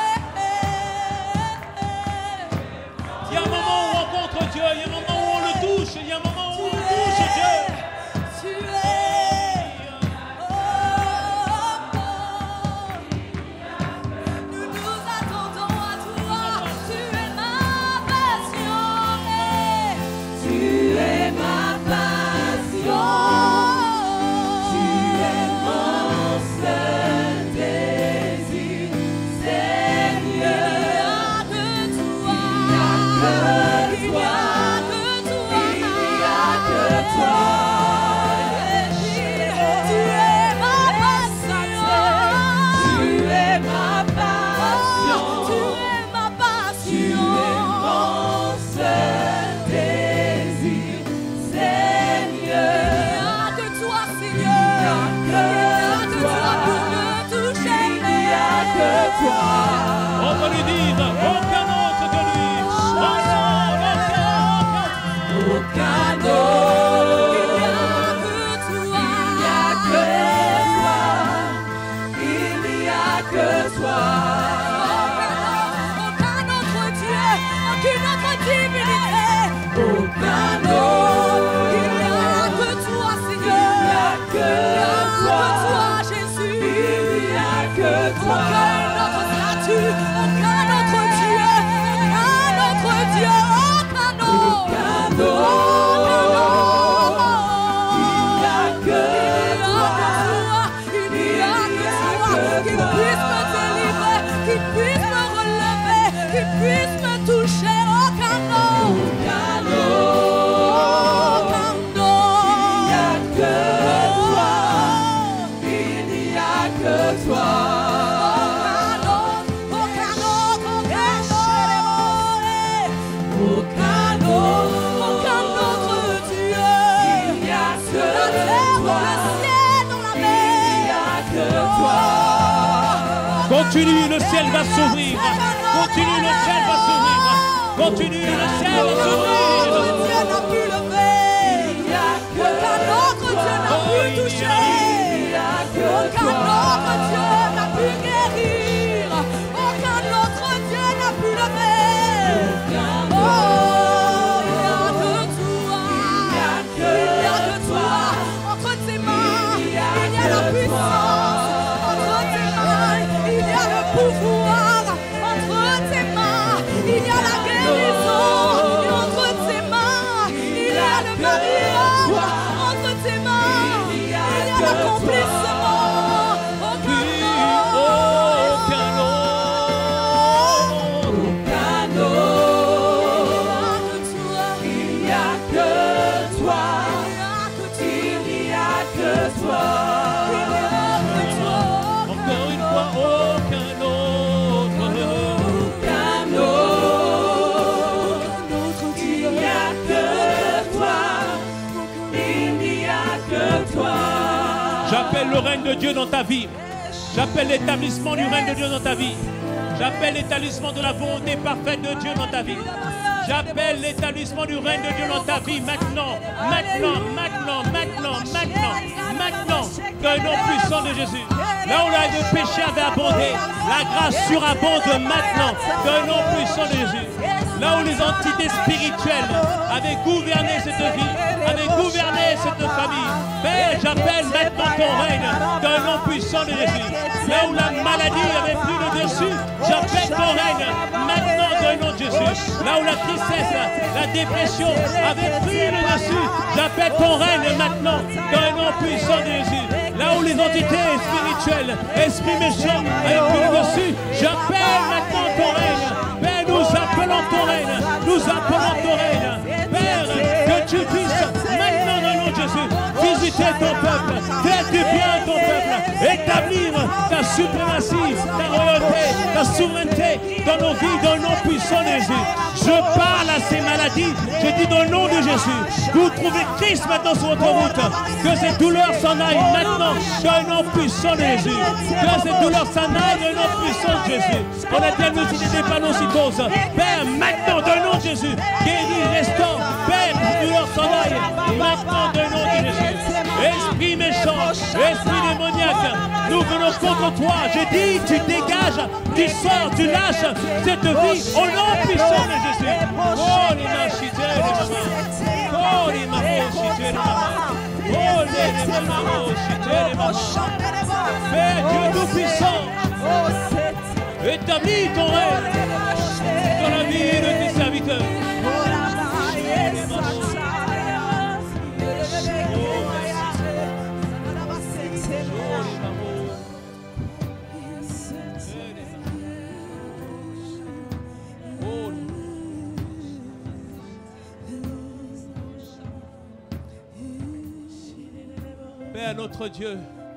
Il y a un moment où on rencontre Dieu, il y a un moment où on le touche, il y a un moment où on touche Dieu. Tu es. Oh, oh, oh. Nous nous attendons à toi. Tu es ma passion. Tu es ma passion. Tu es mon seul désir, Seigneur. Il n'y a que toi. Il n'y a que toi. Il n'y a que toi. Tu es ma passion. Tu es ma passion. Tu es ma passion. Tu es mon seul désir, Seigneur. Il n'y a que toi, Seigneur. Il n'y a que toi pour me toucher. Il n'y a que toi. On va lui dire, aucun autre que lui. Ensemble, aucun, aucun. Aucun autre. Il n'y a que toi. Il n'y a que toi. Il n'y a que toi. Aucun autre Dieu, aucune autre divinité. Aucun autre. Il n'y a que toi, Seigneur. Il n'y a que toi. Jésus. Il n'y a que toi. Aucun autre aucun autre Dieu, aucun autre Dieu, aucun autre. Continue, le ciel va s'ouvrir. Continue, le ciel va s'ouvrir. Continue, le ciel va s'ouvrir. Aucun autre Dieu n'a pu lever. Aucun autre Dieu n'a pu toucher. Aucun autre Dieu n'a pu guérir. Aucun autre Dieu n'a pu lever. Oh, il n'y a que toi. Il n'y a que toi. Entre tes mains, il y a la puissance. Entre tes mains, il y a le pouvoir. Entre tes mains, il y a la guérison. Et entre tes mains, il y a le miracle. Entre tes mains, il y a l'accomplissement. Aucun autre. Aucun autre. Il n'y a que toi. Il n'y a que toi. Encore une fois, aucun autre. Aucun autre. Il n'y a que toi. Il n'y a que toi. J'appelle le règne de Dieu dans ta vie. J'appelle l'établissement du règne de Dieu dans ta vie. J'appelle l'établissement de la volonté parfaite de Dieu dans ta vie. J'appelle l'établissement du règne de Dieu dans ta vie maintenant, maintenant, maintenant, maintenant, maintenant, maintenant, dans le nom puissant de Jésus. Là où le péché avait abondé, la grâce surabonde maintenant, dans le nom puissant de Jésus. Là où les entités spirituelles avaient gouverné cette vie, avaient gouverné cette famille, Père, j'appelle maintenant ton règne, dans le nom puissant de Jésus. Là où la maladie avait pris le dessus, j'appelle ton règne maintenant, dans le nom de Jésus. Là où la tristesse, la dépression avait pris le dessus, j'appelle ton règne maintenant, dans le nom puissant de Jésus. Là où les entités spirituelles, esprits méchants avaient pris le dessus, j'appelle maintenant ton règne. Père, nous appelons ton règne, nous appelons ton règne. Père, que tu puisses maintenant, dans le nom de Jésus, visiter ton peuple, faire du bien à ton peuple, établir ta suprématie, ta royauté, ta souveraineté dans nos vies, dans le nom puissant de Jésus. Je parle à ces maladies, je dis dans le nom de Jésus, vous trouvez Christ maintenant sur votre route, que ces douleurs s'en aillent maintenant, dans le nom puissant de Jésus, que ces douleurs s'en aillent dans le nom puissant de Jésus. On a diagnostiqué des panocytoses, Père, maintenant dans le nom de Jésus, guéris, restaure, Père, ces douleurs s'en aillent, maintenant dans le nom de Jésus. Esprit méchant, esprit démoniaque, nous venons contre toi, je dis, tu dégages, tu sors, tu lâches cette vie au nom puissant de Jésus. Oh, les machiteurs de maman. Oh, les machiteurs de maman. Oh, les machiteurs de maman. Père Dieu Tout-Puissant, établis ton règne dans la vie de tes serviteurs. Père notre Dieu,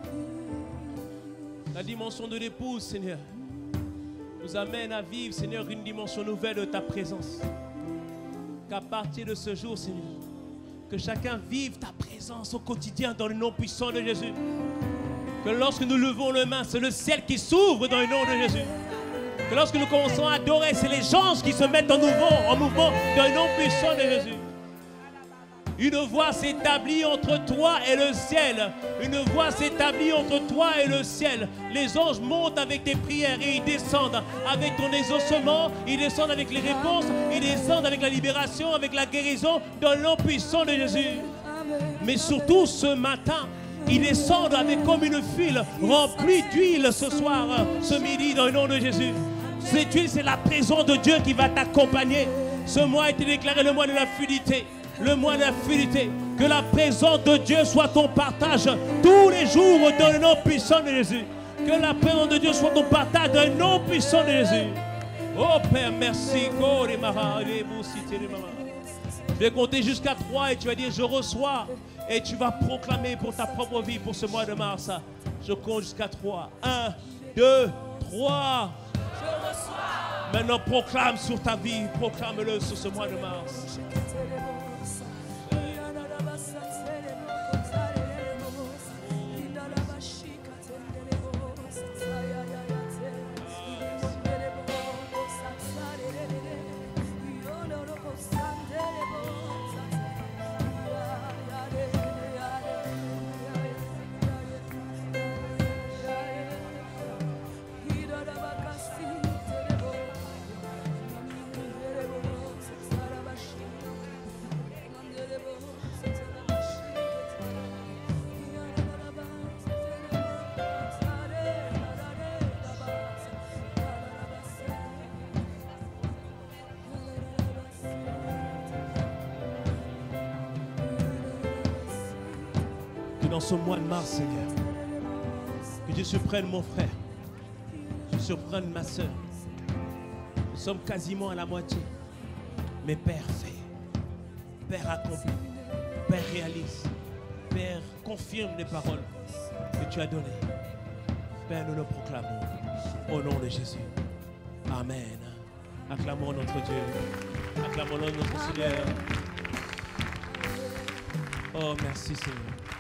la dimension de l'épouse, Seigneur, nous amène à vivre, Seigneur, une dimension nouvelle de ta présence. Qu'à partir de ce jour, Seigneur, que chacun vive ta présence au quotidien dans le nom puissant de Jésus. Que lorsque nous levons les mains, c'est le ciel qui s'ouvre dans le nom de Jésus. Que lorsque nous commençons à adorer, c'est les anges qui se mettent en mouvement, en mouvement dans le nom puissant de Jésus. Une voie s'établit entre toi et le ciel. Une voie s'établit entre toi et le ciel. Les anges montent avec tes prières et ils descendent avec ton exaucement. Ils descendent avec les réponses. Ils descendent avec la libération, avec la guérison dans le nom puissant de Jésus. Mais surtout ce matin, ils descendent avec comme une file remplie d'huile ce soir, ce midi dans le nom de Jésus. Cette huile, c'est la présence de Dieu qui va t'accompagner. Ce mois a été déclaré le mois de la fidélité. Le mois de la fidélité. Que la présence de Dieu soit ton partage tous les jours dans le nom puissant de Jésus. Que la présence de Dieu soit ton partage dans le nom puissant de Jésus. Oh Père, merci. Je vais compter jusqu'à trois et tu vas dire je reçois. Et tu vas proclamer pour ta propre vie pour ce mois de mars. Je compte jusqu'à trois. Un, deux, trois. Je reçois. Maintenant proclame sur ta vie. Proclame-le sur ce mois de mars. Dans ce mois de mars, Seigneur, que Dieu surprenne mon frère, que Dieu surprenne ma soeur. Nous sommes quasiment à la moitié. Mais Père, fais. Père, accomplis. Père, réalise. Père, confirme les paroles que tu as données. Père, nous le proclamons au nom de Jésus. Amen. Acclamons notre Dieu. Acclamons notre Seigneur. Oh, merci Seigneur.